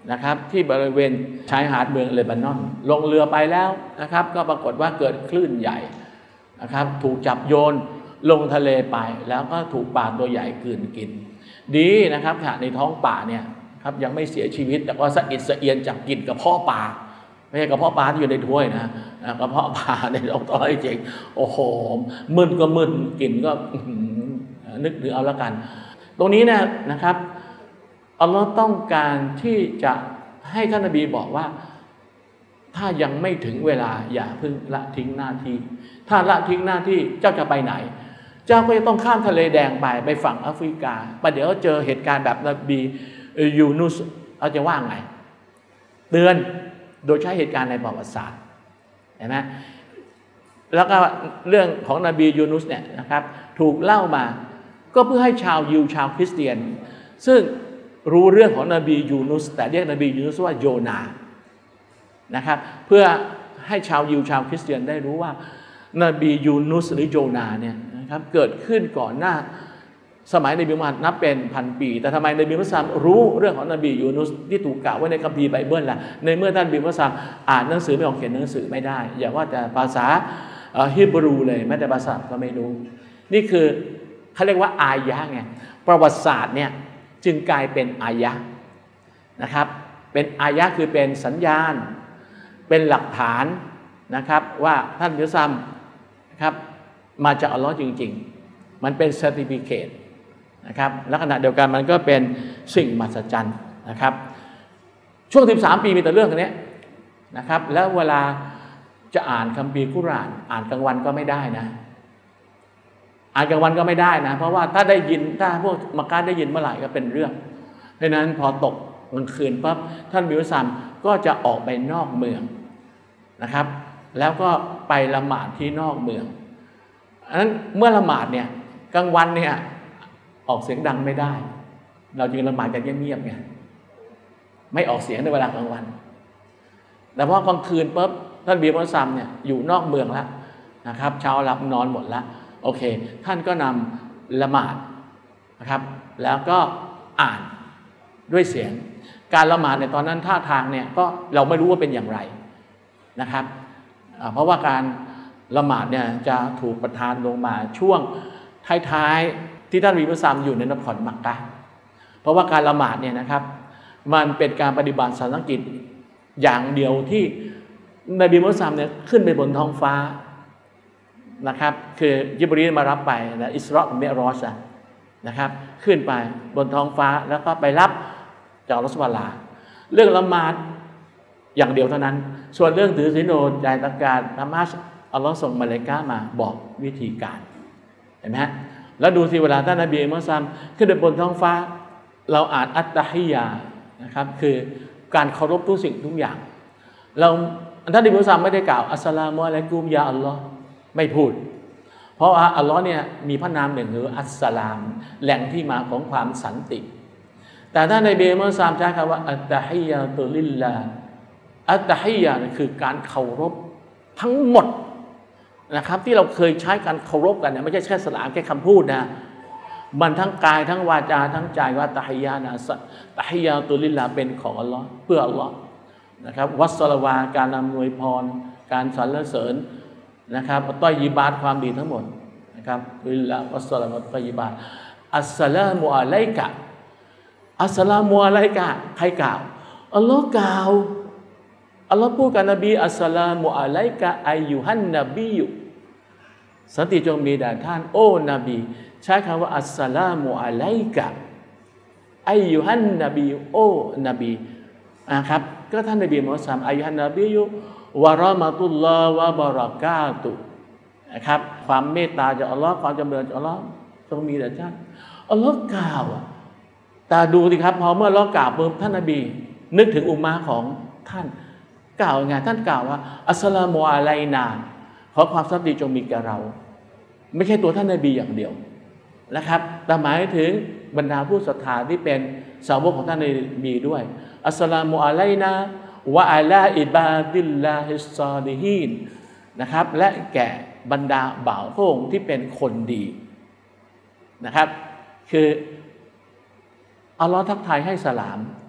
นะครับที่บริเวณชายหาดเมืองเลบานอนลงเรือไปแล้วนะครับก็ปรากฏว่าเกิดคลื่นใหญ่นะครับถูกจับโยนลงทะเลไปแล้วก็ถูกปลาตัวใหญ่กลืนกินดีนะครับในท้องป่าเนี่ยครับยังไม่เสียชีวิตแต่ก็สะอิดสะเอียนจากกินกระเพาะปลาไม่ใช่กระเพาะปลาที่อยู่ในถ้วยนะกระเพาะปลาในท้องต้อยจริงโอ้โหมึนก็มึนกินก็นึกถึงเอาละกันตรงนี้เนี่ยนะครับอัลลอฮ์ต้องการที่จะให้ท่านนบีบอกว่าถ้ายังไม่ถึงเวลาอย่าเพิ่งละทิ้งหน้าที่ถ้าละทิ้งหน้าที่เจ้าจะไปไหนเจ้าก็จะต้องข้ามทะเลแดงไปไปฝั่งแอฟริกาประเดี๋ยวเจอเหตุการณ์แบบนบียูนุสเอาจะว่าไงเตือนโดยใช้เหตุการณ์ในประวัติศาสตร์เห็นไหมแล้วก็เรื่องของนบียูนุสเนี่ยนะครับถูกเล่ามาก็เพื่อให้ชาวยิวชาวคริสเตียนซึ่งรู้เรื่องของนบียูนุสแต่เรียกนบียูนุสว่าโยนานะครับเพื่อให้ชาวยิวชาวคริสเตียนได้รู้ว่านบียูนุสหรือโยนาเนี่ยนะครับเกิดขึ้นก่อนหน้าสมัยนบีมุฮัมมัดนับเป็นพันปีแต่ทำไมนบีมุฮัมมัดรู้เรื่องของนบียูนุสที่ถูกกล่าวไว้ในคัมภีร์ไบเบิลล่ะในเมื่อท่านนบีมุฮัมมัดอ่านหนังสือไม่ออกเขียนหนังสือไม่ได้อย่าว่าแต่ภาษาฮีบรูเลยแม้แต่ภาษาก็ไม่รู้นี่คือเขาเรียกว่าอายะไงประวัติศาสตร์เนี่ยจึงกลายเป็นอายะนะครับเป็นอายะคือเป็นสัญญาณเป็นหลักฐานนะครับว่าท่านมุฮัมมัดนะครับมาจากอัลลอฮ์จริงๆมันเป็นเซอร์ติฟิเคตนะครับและขณะเดียวกันมันก็เป็นสิ่งมหัศจรรย์นะครับช่วงสิบสามปีมีแต่เรื่องนี้นะครับแล้วเวลาจะอ่านคัมภีร์กุรอานอ่านกลางวันก็ไม่ได้นะอ่านกลางวันก็ไม่ได้นะเพราะว่าถ้าได้ยินถ้าพวกมักกะฮ์ได้ยินเมื่อไหร่ก็เป็นเรื่องเพราะนั้นพอตกกลางคืนปั๊บท่านมุฮัมมัดก็จะออกไปนอกเมืองนะครับแล้วก็ไปละหมาดที่นอกเมืองอันนั้นเมื่อละหมาดเนี่ยกลางวันเนี่ยออกเสียงดังไม่ได้เราจึงละหมาดกันเงียบๆไงไม่ออกเสียงในเวลากลางวันแต่พอกลางคืนปั๊บท่านบีมุฮัมมัดเนี่ยอยู่นอกเมืองแล้วนะครับชาวอาหรับนอนหมดแล้วโอเคท่านก็นำละหมาดนะครับแล้วก็อ่านด้วยเสียงการละหมาดในตอนนั้นท่าทางเนี่ยก็เราไม่รู้ว่าเป็นอย่างไรนะครับเพราะว่าการละหมาดเนี่ยจะถูกประทานลงมาช่วงท้ายๆที่ท่านนบีมุฮัมมัดอยู่ในนครมักกะฮ์เพราะว่าการละหมาดเนี่ยนะครับมันเป็นการปฏิบัติศาสนกิจอย่างเดียวที่นบีมุฮัมมัดเนี่ยขึ้นไปบนท้องฟ้านะครับคือญิบรีลมารับไปนะอิสรอมิอ์รอจนะครับขึ้นไปบนท้องฟ้าแล้วก็ไปรับจากอัลเลาะห์ซุบฮานะฮูวะตะอาลาเรื่องละหมาดอย่างเดียวเท่านั้นส่วนเรื่องถือศีลอดจ่ายซะกาตละหมาดอัลเลาะห์ส่งมลาอิกะฮ์มาบอกวิธีการเห็นไหมฮะแล้วดูสิเวลาท่านนบีมุฮัมมัดขึ้นไปบนท้องฟ้าเราอ่านอัตตะฮิยานะครับคือการเคารพทุกสิ่งทุกอย่างเราท่านนบีมุฮัมมัดไม่ได้กล่าวอัสสลามุอะลัยกุมยาอัลลอฮ์ไม่พูดเพราะว่าอัลลอฮ์เนี่ยมีพระนามหนึ่งคืออัสสลามแหล่งที่มาของความสันติแต่ถ้าในเบมุฮัมมัดใช้คำว่าอัตตะฮิยาตุลิลลาอัตตะฮิยาคือการเคารพทั้งหมดนะครับที่เราเคยใช้การเคารพกันเนี่ยไม่ใช่แค่สลามแค่คำพูดนะมันทั้งกายทั้งวาจาทั้งใจว่าตะฮิยานะตะฮิยาตุลิลลาเป็นของอัลลอฮ์เพื่ออัลลอฮ์นะครับวัสสลาวาการอำนวยพรการสรรเสริญนะครับต้อยยิบาตความดีทั้งหมดนะครับลิลลาวัสสลามุต้อยยิบาตอัสสลามุอะลัยกะอัสสลามุอะลัยกะใครกล่าวอัลลอฮ์กล่าวอัลลอฮ์พูดกับนบีอัสสลามุอะลัยกะอัยยูฮันนบียุสันติจงมีแด่ท่านโอ้นบีใช้คำว่าอัสสลามุอะลัยกะอัยยูฮันนบีโอ้นบีนะครับก็ท่านนบีมุฮัมมัดอัยยูฮันนบียุวะเราะมะตุลลอฮ์วะบะเราะกาตุฮ์นะครับความเมตตาจากอัลลอฮ์ความจำเริญจากอัลลอฮ์จงมีแด่ท่านอัลลอฮ์กล่าวแต่ดูสิครับพอเมื่ออัลลอฮ์กล่าวปุ๊บท่านนบีนึกถึงอุมมะห์ของท่านกล่าวไงท่านกล่าวว่าอัสสลามุอะลัยนาขอความสันติจงมีแก่เราไม่ใช่ตัวท่านนบีอย่างเดียวนะครับแต่หมายถึงบรรดาผู้ศรัทธาที่เป็นสาวกของท่านนบีด้วยอัสสลามุอะลัยนาวะอะลาอิบาดิลลาฮิศศอลิฮีนนะครับและแก่บรรดาบ่าวพระองค์ที่เป็นคนดีนะครับคืออัลลอฮ์ทักทายให้สลาม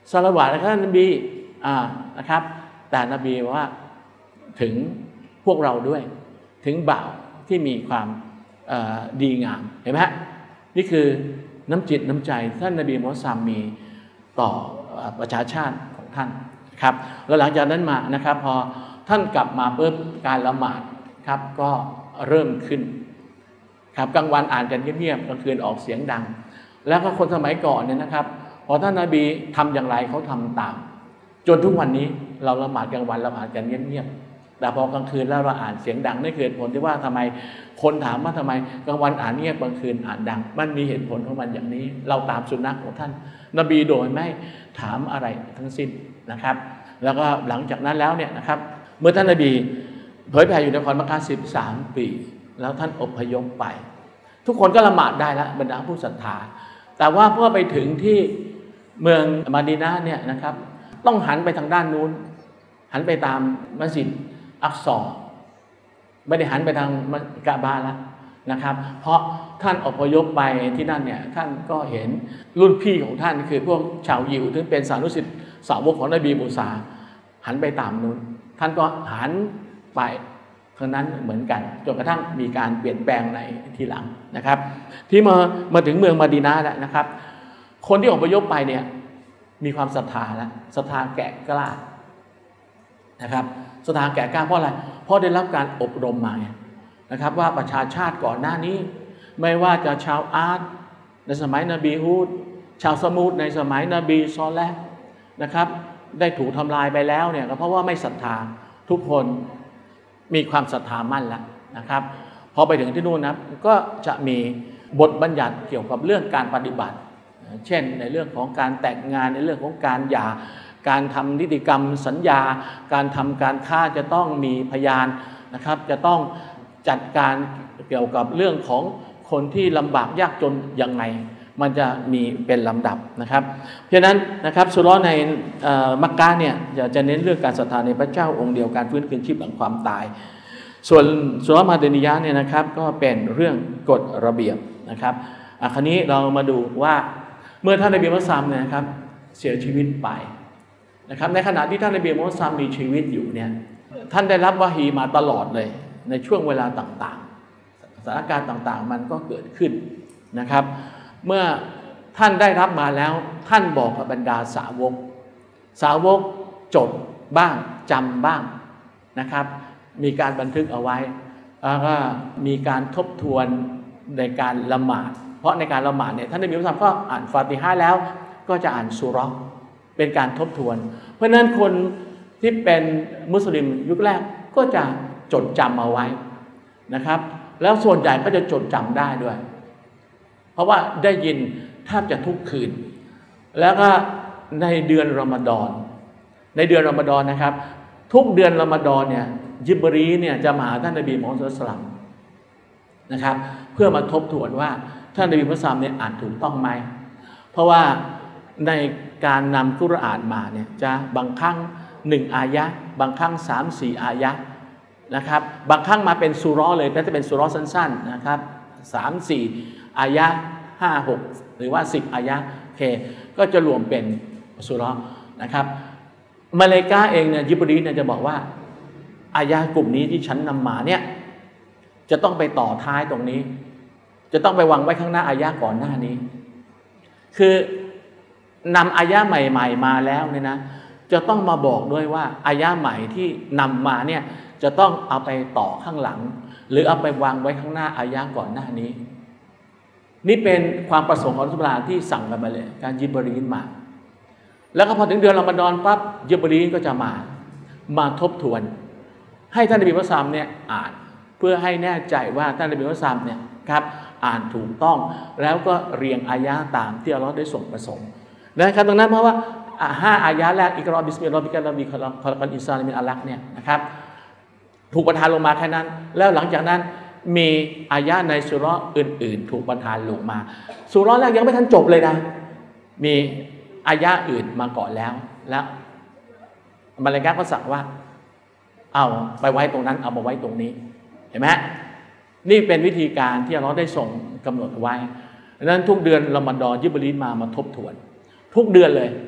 ซาลาวาตท่านนบีอ่านะครับแต่นบีบอกว่าถึงพวกเราด้วยถึงบ่าวที่มีความดีงามเห็นไหมฮะนี่คือน้ำจิตน้ำใจท่านนบีมุฮัมมัดมีต่อประชาชาติของท่านครับแล้วหลังจากนั้นมานะครับพอท่านกลับมาเพิ่มการละหมาดครับก็เริ่มขึ้นครับกลางวันอ่านกันเงียบๆกลางคืนออกเสียงดังแล้วก็คนสมัยก่อนเนี่ยนะครับพอท่านนบีทำอย่างไรเขาทำตามจนทุกวันนี้เราละหมาดกลางวันละหมาดกันเงียบๆแต่พอกลางคืนแล้วเราอ่านเสียงดังนี่คือเหตุผลที่ว่าทำไมคนถามว่าทำไมกลางวันอ่านเงียบกลางคืนอ่านดังมันมีเหตุผลของมันอย่างนี้เราตามสุนนะของท่านนบีโดยไม่ถามอะไรทั้งสิ้นนะครับแล้วก็หลังจากนั้นแล้วเนี่ยนะครับเมื่อท่านนบีเผยแผ่อยู่ในนครมักกะฮ์สิบสามปีแล้วท่านอพยพไปทุกคนก็ละหมาดได้แล้วบรรดาผู้ศรัทธาแต่ว่าเมื่อไปถึงที่เมืองมะดีนะห์เนี่ยนะครับต้องหันไปทางด้านนู้นหันไปตามมัสยิดอักษรไม่ได้หันไปทางกะบะห์แล้วนะครับเพราะท่านอพยพไปที่นั่นเนี่ยท่านก็เห็นรุ่นพี่ของท่านคือพวกชาวยิวที่เป็นสานุสิทธิ์สาวกของนบีมูซาหันไปตามนู้นท่านก็หันไปทางนั้นเหมือนกันจนกระทั่งมีการเปลี่ยนแปลงในทีหลังนะครับที่มามาถึงเมืองมะดีนะห์แล้วนะครับคนที่อพยพไปเนี่ยมีความศรัทธาแล้วศรัทธาแก่กล้านะครับศรัทธาแก่กล้าเพราะอะไรเพราะได้รับการอบรมมาไงนะครับว่าประชาชาติก่อนหน้านี้ไม่ว่าจะชาวอาดในสมัยนบีฮูดชาวสมูดในสมัยนบีซอเลห์นะครับได้ถูกทำลายไปแล้วเนี่ยก็เพราะว่าไม่ศรัทธาทุกคนมีความศรัทธามั่นแล้วนะครับพอไปถึงที่นู่นนะก็จะมีบทบัญญัติเกี่ยวกับเรื่องการปฏิบัติเช่นในเรื่องของการแต่งงานในเรื่องของการหย่าการทำนิติกรรมสัญญาการทำการค้าจะต้องมีพยานนะครับจะต้องจัดการเกี่ยวกับเรื่องของคนที่ลำบากยากจนยังไงมันจะมีเป็นลำดับนะครับเพราะนั้นนะครับสุเราะห์ในมักกะฮ์เนี่ยจะเน้นเรื่องการศรัทธาในพระเจ้าองค์เดียวการฟื้นคืนชีพหลังความตายส่วนสุเราะห์มาดานียะห์เนี่ยนะครับก็เป็นเรื่องกฎระเบียบนะครับคราวนี้เรามาดูว่าเมื่อท่านนบีมุฮัมมัดเนี่ยนะครับเสียชีวิตไปนะครับในขณะที่ท่านนบีมุฮัมมัดมีชีวิตอยู่เนี่ยท่านได้รับวะฮีมาตลอดเลยในช่วงเวลาต่างๆสถานการณ์ต่างๆมันก็เกิดขึ้นนะครับเมื่อท่านได้รับมาแล้วท่านบอกกับบรรดาสาวกสาวกจดบ้างจำบ้างนะครับมีการบันทึกเอาไว้แล้วก็มีการทบทวนในการละหมาดเพราะในการละหมาดเนี่ยท่านนบีมุฮัมมัดก็อ่านฟาติฮะห์แล้วก็จะอ่านซูเราะห์เป็นการทบทวนเพราะฉะนั้นคนที่เป็นมุสลิมยุคแรกก็จะจดจำเอาไว้นะครับแล้วส่วนใหญ่ก็จะจดจำได้ด้วยเพราะว่าได้ยินแทบจะทุกคืนแล้วก็ในเดือนรอมฎอนในเดือนรอมฎอนนะครับทุกเดือนรอมฎอนเนี่ยญิบรีลเนี่ยจะมาหาท่านนบีมุฮัมมัดศ็อลลัลลอฮุอะลัยฮิวะซัลลัมนะครับเพื่อมาทบทวนว่าท่านนบีมุฮัมมัดเนี่ยอ่านถูกต้องไหมเพราะว่าในการนำกุรอานมาเนี่ยจะบางครั้งหนึ่งอายะห์บางครั้งสามสี่อายะห์นะครับบางครั้งมาเป็นซูเราะห์เลยแต่จะเป็นซูเราะห์สั้นๆนะครับสามสี่อายะห์ห้าหกหรือว่าสิบอายะห์โอเคก็จะรวมเป็นซูเราะห์นะครับมาเลกาเองเนี่ยญิบรีลเนี่ยจะบอกว่าอายะห์กลุ่มนี้ที่ฉันนำมาเนี่ยจะต้องไปต่อท้ายตรงนี้จะต้องไปวางไว้ข้างหน้าอายะห์ก่อนหน้านี้คือนำอายะห์ใหม่ๆมาแล้วเนี่ยนะจะต้องมาบอกด้วยว่าอายะห์ใหม่ที่นำมาเนี่ยจะต้องเอาไปต่อข้างหลังหรือเอาไปวางไว้ข้างหน้าอายะห์ก่อนหน้านี้นี่เป็นความประสงค์ของอัลลอฮฺที่สั่งกันมาเลยการญิบรีลมาแล้วก็พอถึงเดือนรอมฎอนปั๊บญิบรีลก็จะมามาทบทวนให้ท่านนบีมุฮัมมัดเนี่ยอ่านเพื่อให้แน่ใจว่าท่านนบีมุฮัมมัดเนี่ยครับอ่านถูกต้องแล้วก็เรียงอายะห์ตามที่อัลลอฮฺได้ส่งประสงค์นะครับตรงนั้นเพราะว่าห้าอายะห์แรกอิกรอบิสมิลลาฮิรเราะบิกัลลาฮิคอลักัลอินซานะมินอะลักเนี่ยนะครับถูกประทานลงมาแค่นั้นแล้วหลังจากนั้นมีอายะห์ในซูเราะห์อื่นๆถูกประทานลงมาซูเราะห์แรกยังไม่ทันจบเลยนะมีอายะห์อื่นมาก่อนแล้วแล้วมาเลกะฮ์ก็สั่งว่าเอาไปไว้ตรงนั้นเอามาไว้ตรงนี้เห็นไหมนี่เป็นวิธีการที่อัลเลาะห์ได้ส่งกำหนดไว้ดังนั้นทุกเดือนรอมฎอนญิบรีลมามาทบทวนทุกเดือนเลย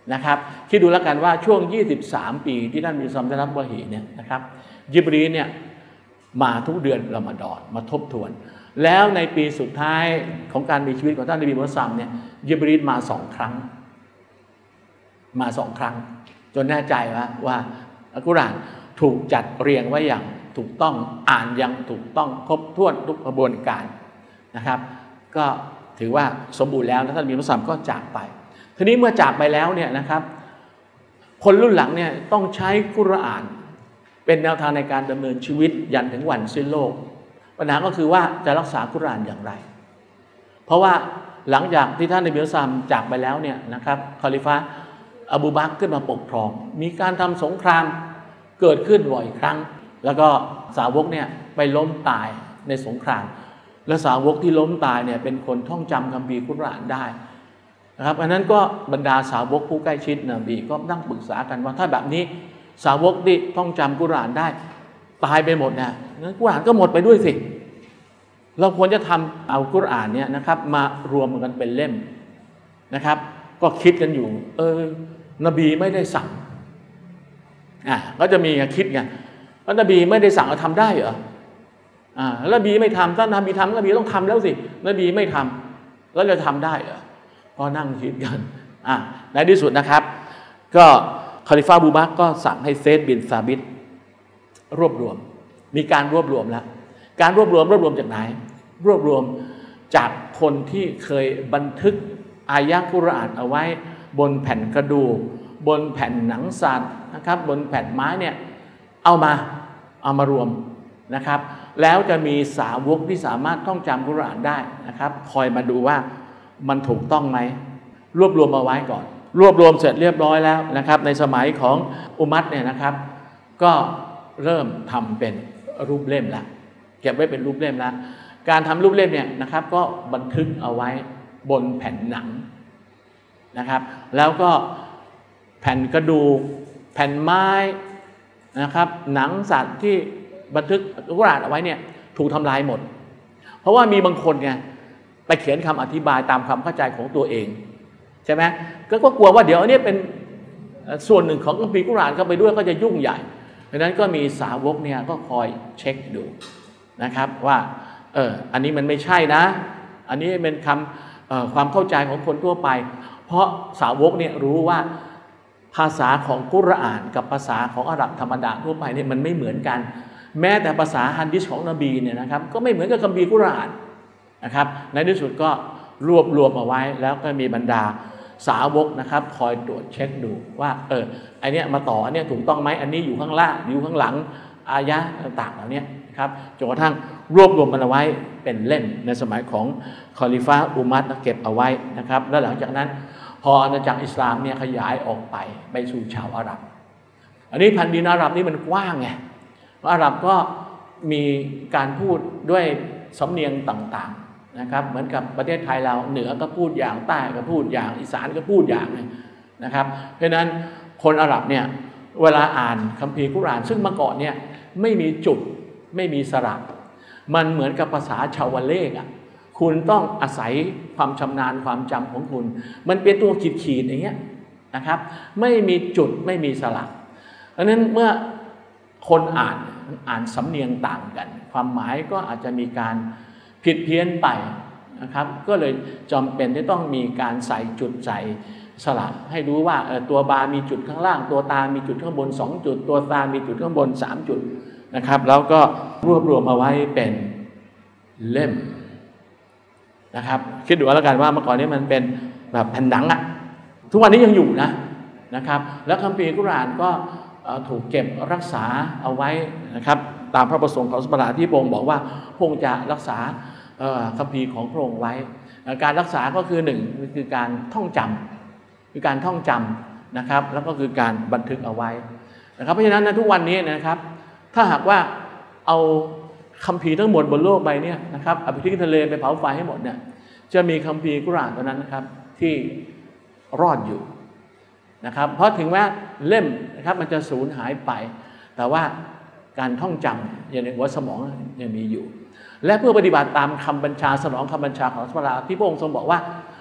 นะครับคิดดูแล้วกันว่าช่วงยี่สิบสามปีที่ท่านมีซัมได้รับวะฮีเนี่ยนะครับญิบรีลเนี่ยมาทุกเดือนรอมฎอนมาทบทวนแล้วในปีสุดท้ายของการมีชีวิตของท่านนบีมุฮัมมัดเนี่ยญิบรีลมาสองครั้งมาสองครั้งจนแน่ใจว่าว่าอัลกุรอานถูกจัดเรียงไว้อย่างถูกต้องอ่านอย่างถูกต้องครบถ้วนทุกกระบวนการนะครับก็ถือว่าสมบูรณ์แล้วแล้วท่านนบีมุฮัมมัดก็จากไปทีนี้เมื่อจากไปแล้วเนี่ยนะครับคนรุ่นหลังเนี่ยต้องใช้กุรอานเป็นแนวทางในการดำเนินชีวิตยันถึงวันสิ้นโลกปัญหาก็คือว่าจะรักษากุรอานอย่างไรเพราะว่าหลังจากที่ท่านนบีมุฮัมมัดจากไปแล้วเนี่ยนะครับคอลิฟะห์อบูบักรขึ้นมาปกครองมีการทำสงครามเกิดขึ้นบ่อยครั้งแล้วก็สาวกเนี่ยไปล้มตายในสงครามและสาวกที่ล้มตายเนี่ยเป็นคนท่องจำคัมภีร์กุรอานได้นะครับอันนั้นก็บรรดาสาวกผู้ใกล้ชิดนบีก็นั่งปรึกษากันว่าถ้าแบบนี้สาวกที่ท่องจำกุรอานได้ตายไปหมดนะงั้นกุรอานก็หมดไปด้วยสิเราควรจะทำเอากุรอานเนี่ยนะครับมารวมกันเป็นเล่มนะครับก็คิดกันอยู่เออนบีไม่ได้สั่งอ่าก็จะมีคิดไงว่านบีไม่ได้สั่งเราทำได้เหรออ่าแล้วนบีไม่ทำถ้านบีทำนบีต้องทำแล้วสินบีไม่ทำแล้วจะทำได้เหรอก็นั่งคิดกันอ่าในที่สุดนะครับก็คอลิฟะห์อบูบักรก็สั่งให้เซดบินซาบิตรวบรวมมีการรวบรวมแล้วการรวบรวมรวบรวมจากไหนรวบรวมจากคนที่เคยบันทึกอายะห์กุรอานเอาไว้บนแผ่นกระดูกบนแผ่นหนังสัตว์นะครับบนแผ่นไม้เนี่ยเอามาเอามารวมนะครับแล้วจะมีสาวกที่สามารถท่องจำกุรอานได้นะครับคอยมาดูว่ามันถูกต้องไหมรวบรวมเอาไว้ก่อนรวบรวมเสร็จเรียบร้อยแล้วนะครับในสมัยของอุมัรเนี่ยนะครับก็เริ่มทำเป็นรูปเล่มแล้วเก็บไว้เป็นรูปเล่มแล้วการทำรูปเล่มเนี่ยนะครับก็บันทึกเอาไว้บนแผ่นหนังนะครับแล้วก็แผ่นกระดูกแผ่นไม้นะครับหนังสัตว์ที่บันทึกกุรอานเอาไว้เนี่ยถูกทำลายหมดเพราะว่ามีบางคนไงไปเขียนคำอธิบายตามความเข้าใจของตัวเองใช่ไหมก็กลัวว่าเดี๋ยวอันนี้เป็นส่วนหนึ่งของคัมภีร์กุรอานเข้าไปด้วยก็จะยุ่งใหญ่ดังนั้นก็มีสาวกเนี่ยก็คอยเช็คดูนะครับว่าเอออันนี้มันไม่ใช่นะอันนี้เป็นคำความเข้าใจของคนทั่วไปเพราะสาวกเนี่ยรู้ว่าภาษาของกุรอานกับภาษาของอาหรับธรรมดาทั่วไปเนี่ยมันไม่เหมือนกันแม้แต่ภาษาฮัดดิษของนบีเนี่ยนะครับก็ไม่เหมือนกับคัมภีร์กุรอานนะครับในที่สุดก็รวบรวมเอาไว้แล้วก็มีบรรดาสาวกนะครับคอยตรวจเช็คดูว่าเออไอเนี้ยมาต่ออันเนี้ยถูกต้องไหมอันนี้อยู่ข้างล่างอยู่ข้างหลังอายะต่างๆเหล่านี้ครับจนกระทั่งรวบรวมมันเอาไว้เป็นเล่มในสมัยของคอลิฟะห์อุมัรเก็บเอาไว้นะครับแล้วหลังจากนั้นพออาณาจักรอิสลามเนี่ยขยายออกไปไปสู่ชาวอาหรับอันนี้แผ่นดินอาหรับนี่มันกว้างไงอาหรับก็มีการพูดด้วยสำเนียงต่างๆนะครับเหมือนกับประเทศไทยเราเหนือก็พูดอย่างใต้ก็พูดอย่างอีสานก็พูดอย่างนะครับเพราะฉะนั้นคนอาหรับเนี่ยเวลาอ่านคัมภีร์กุรอานซึ่งเมื่อก่อนเนี่ยไม่มีจุดไม่มีสระมันเหมือนกับภาษาชาวเลขอ่ะคุณต้องอาศัยความชำนาญความจำของคุณมันเป็นตัวขีดๆอย่างเงี้ยนะครับไม่มีจุดไม่มีสระดังนั้นเมื่อคนอ่านอ่านสำเนียงต่างกันความหมายก็อาจจะมีการผิดเพี้ยนไปนะครับก็เลยจำเป็นที่ต้องมีการใส่จุดใส่สระให้รู้ว่าตัวบามีจุดข้างล่างตัวตามีจุดข้างบนสองจุดตัวตามีจุดข้างบนสามจุดนะครับแล้วก็รวบรวมเอาไว้เป็นเล่มนะครับคิดดูแล้วกันว่าเมื่อก่อนนี้มันเป็นแบบแผ่นหนังอะทุกวันนี้ยังอยู่นะนะครับแล้วคัมภีร์กุรอานก็ถูกเก็บรักษาเอาไว้นะครับตามพระประสงค์ของพระบิดาที่พระองค์บอกว่าพระองค์จะรักษาคัมภีร์ของพระองค์ไว้การรักษาก็คือหนึ่งคือการท่องจำคือการท่องจำนะครับแล้วก็คือการบันทึกเอาไว้นะครับเพราะฉะนั้นในทุกวันนี้นะครับถ้าหากว่าเอาคัมภีร์ทั้งหมดบนโลกใบนี้นะครับเอาไปทิ้งทะเลไปเผาไฟให้หมดเนี่ยจะมีคัมภีร์กุรอานตัวนั้นนะครับที่รอดอยู่นะครับเพราะถึงแม้เล่มนะครับมันจะสูญหายไปแต่ว่าการท่องจำอย่างในหัวสมองยังมีอยู่และเพื่อปฏิบัติตามคำบัญชาสนองคำบัญชาของพระบิดาที่พระองค์ทรงบอกว่า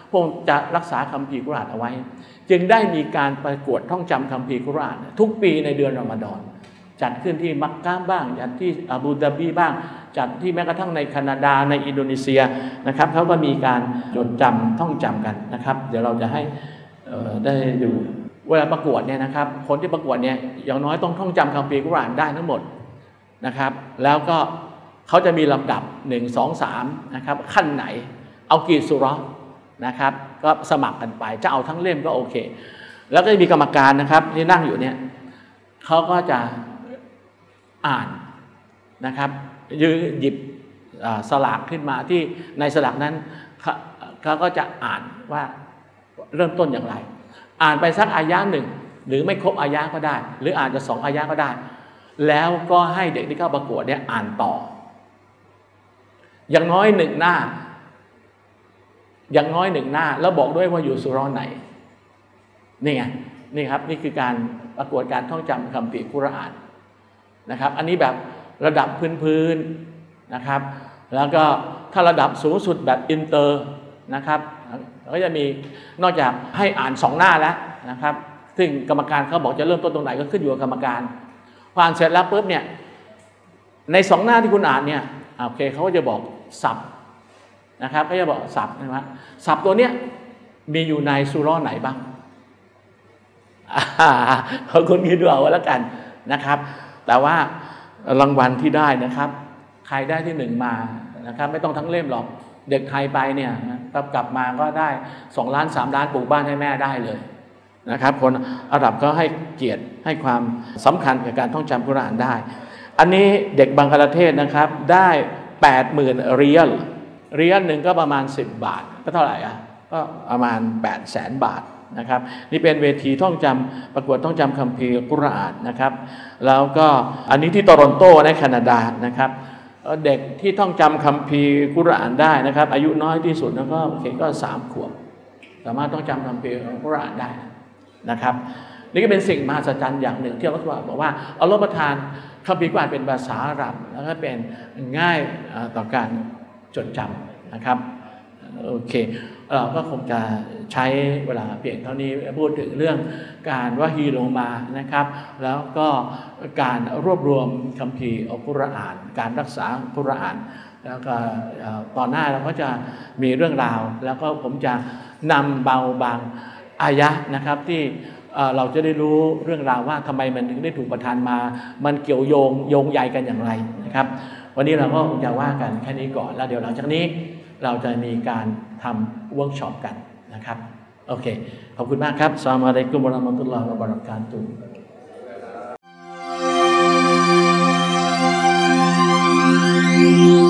พระองค์จะรักษาคัมภีร์กุรอานเอาไว้จึงได้มีการประกวดท่องจำคัมภีร์กุรอานทุกปีในเดือนรอมฎอนจัดขึ้นที่มักกะฮ์บ้างจัดที่อาบูดาบีบ้างจัดที่แม้กระทั่งในแคนาดาในอินโดนีเซียนะครับเขาก็มีการจดจำท่องจำกันนะครับเดี๋ยวเราจะให้ได้ดูเวลาประกวดเนี่ยนะครับคนที่ประกวดเนี่ยอย่างน้อยต้องท่องจำคัมภีร์กุรอานได้ทั้งหมดนะครับแล้วก็เขาจะมีลำดับหนึ่ง สอง สามนะครับขั้นไหนเอากี่ซูเราะห์นะครับก็สมัครกันไปจะเอาทั้งเล่มก็โอเคแล้วก็จะมีกรรมการนะครับที่นั่งอยู่เนี่ยเขาก็จะอ่านนะครับยืหยิบสลากขึ้นมาที่ในสลากนั้นเขาก็จะอ่านว่าเริ่มต้นอย่างไรอ่านไปสักอายะหนึ่งหรือไม่ครบอายะก็ได้หรืออ่านจะสองอายะก็ได้แล้วก็ให้เด็กที่เข้าประกวดเนี่ยอ่านต่ออย่างน้อยหนึ่งหน้าอย่างน้อยหนึ่งหน้าแล้วบอกด้วยว่าอยู่ซูเราะห์ไหนนี่ไงนี่ครับนี่คือการประกวดการท่องจำคัมภีร์กุรอานนะครับอันนี้แบบระดับพื้นๆนะครับแล้วก็ถ้าระดับสูงสุดแบบอินเตอร์นะครับก็จะมีนอกจากให้อ่านสองหน้าแล้วนะครับซึ่งกรรมการเขาบอกจะเริ่มต้นตรงไหนก็ขึ้นอยู่กับกรรมการพออ่านเสร็จแล้วปุ๊บเนี่ยในสองหน้าที่คุณอ่านเนี่ยโอเคเขาก็จะบอกศัพท์นะครับก็จะบอกศัพท์นะศัพท์ตัวเนี้ยมีอยู่ในซูเราะห์ไหนบ้างเขาคุณคิดดูเอาแล้วกันนะครับแต่ว่ารางวัลที่ได้นะครับใครได้ที่หนึ่งมานะครับไม่ต้องทั้งเล่มหรอกเด็กไทยไปเนี่ยกลับมาก็ได้สองล้านสามล้านปลูกบ้านให้แม่ได้เลยนะครับคนอาหรับก็ให้เกียรติให้ความสำคัญกับการท่องจำกุรอานได้อันนี้เด็กบังคลาเทศนะครับได้แปดหมื่นเรียลเรียลหนึ่งก็ประมาณสิบบาทก็เท่าไหร่อ่ะก็ประมาณแปดแสนบาทนะครับนี่เป็นเวทีท่องจำประกวดท่องจำคัมภีร์กุรอานนะครับแล้วก็อันนี้ที่โตรอนโตในแคนาดานะครับเด็กที่ท่องจำคัมภีร์กุรอานได้นะครับอายุน้อยที่สุดแล้วก็โอเคก็สามขวบสามารถท่องจำคัมภีร์กุรอานได้นะครับนี่ก็เป็นสิ่งมหัศจรรย์อย่างหนึ่งที่อัลเลาะห์บอกว่าอัลเลาะห์ประทานคัมภีร์กุรอานเป็นภาษาอาหรับแล้วก็เป็นง่ายต่อการจดจำนะครับโอเคเราก็คงจะใช้เวลาเพียงเท่านี้พูดถึงเรื่องการวะฮีลงมานะครับแล้วก็การรวบรวมคัมภีร์อัลกุรอานการรักษากุรอานแล้วก็ตอนหน้าเราก็จะมีเรื่องราวแล้วก็ผมจะนำเบาบางอายะนะครับที่เราจะได้รู้เรื่องราวว่าทำไมมันถึงได้ถูกประทานมามันเกี่ยวโยงโยงใยกันอย่างไรนะครับวันนี้เราก็จะว่ากันแค่นี้ก่อนแล้วเดี๋ยวหลังจากนี้เราจะมีการทำเวิร์กช็อปกันนะครับโอเคขอบคุณมากครับอัสสลามุอะลัยกุมวะเราะมะตุลลอฮิวะบะเราะกาตุฮ์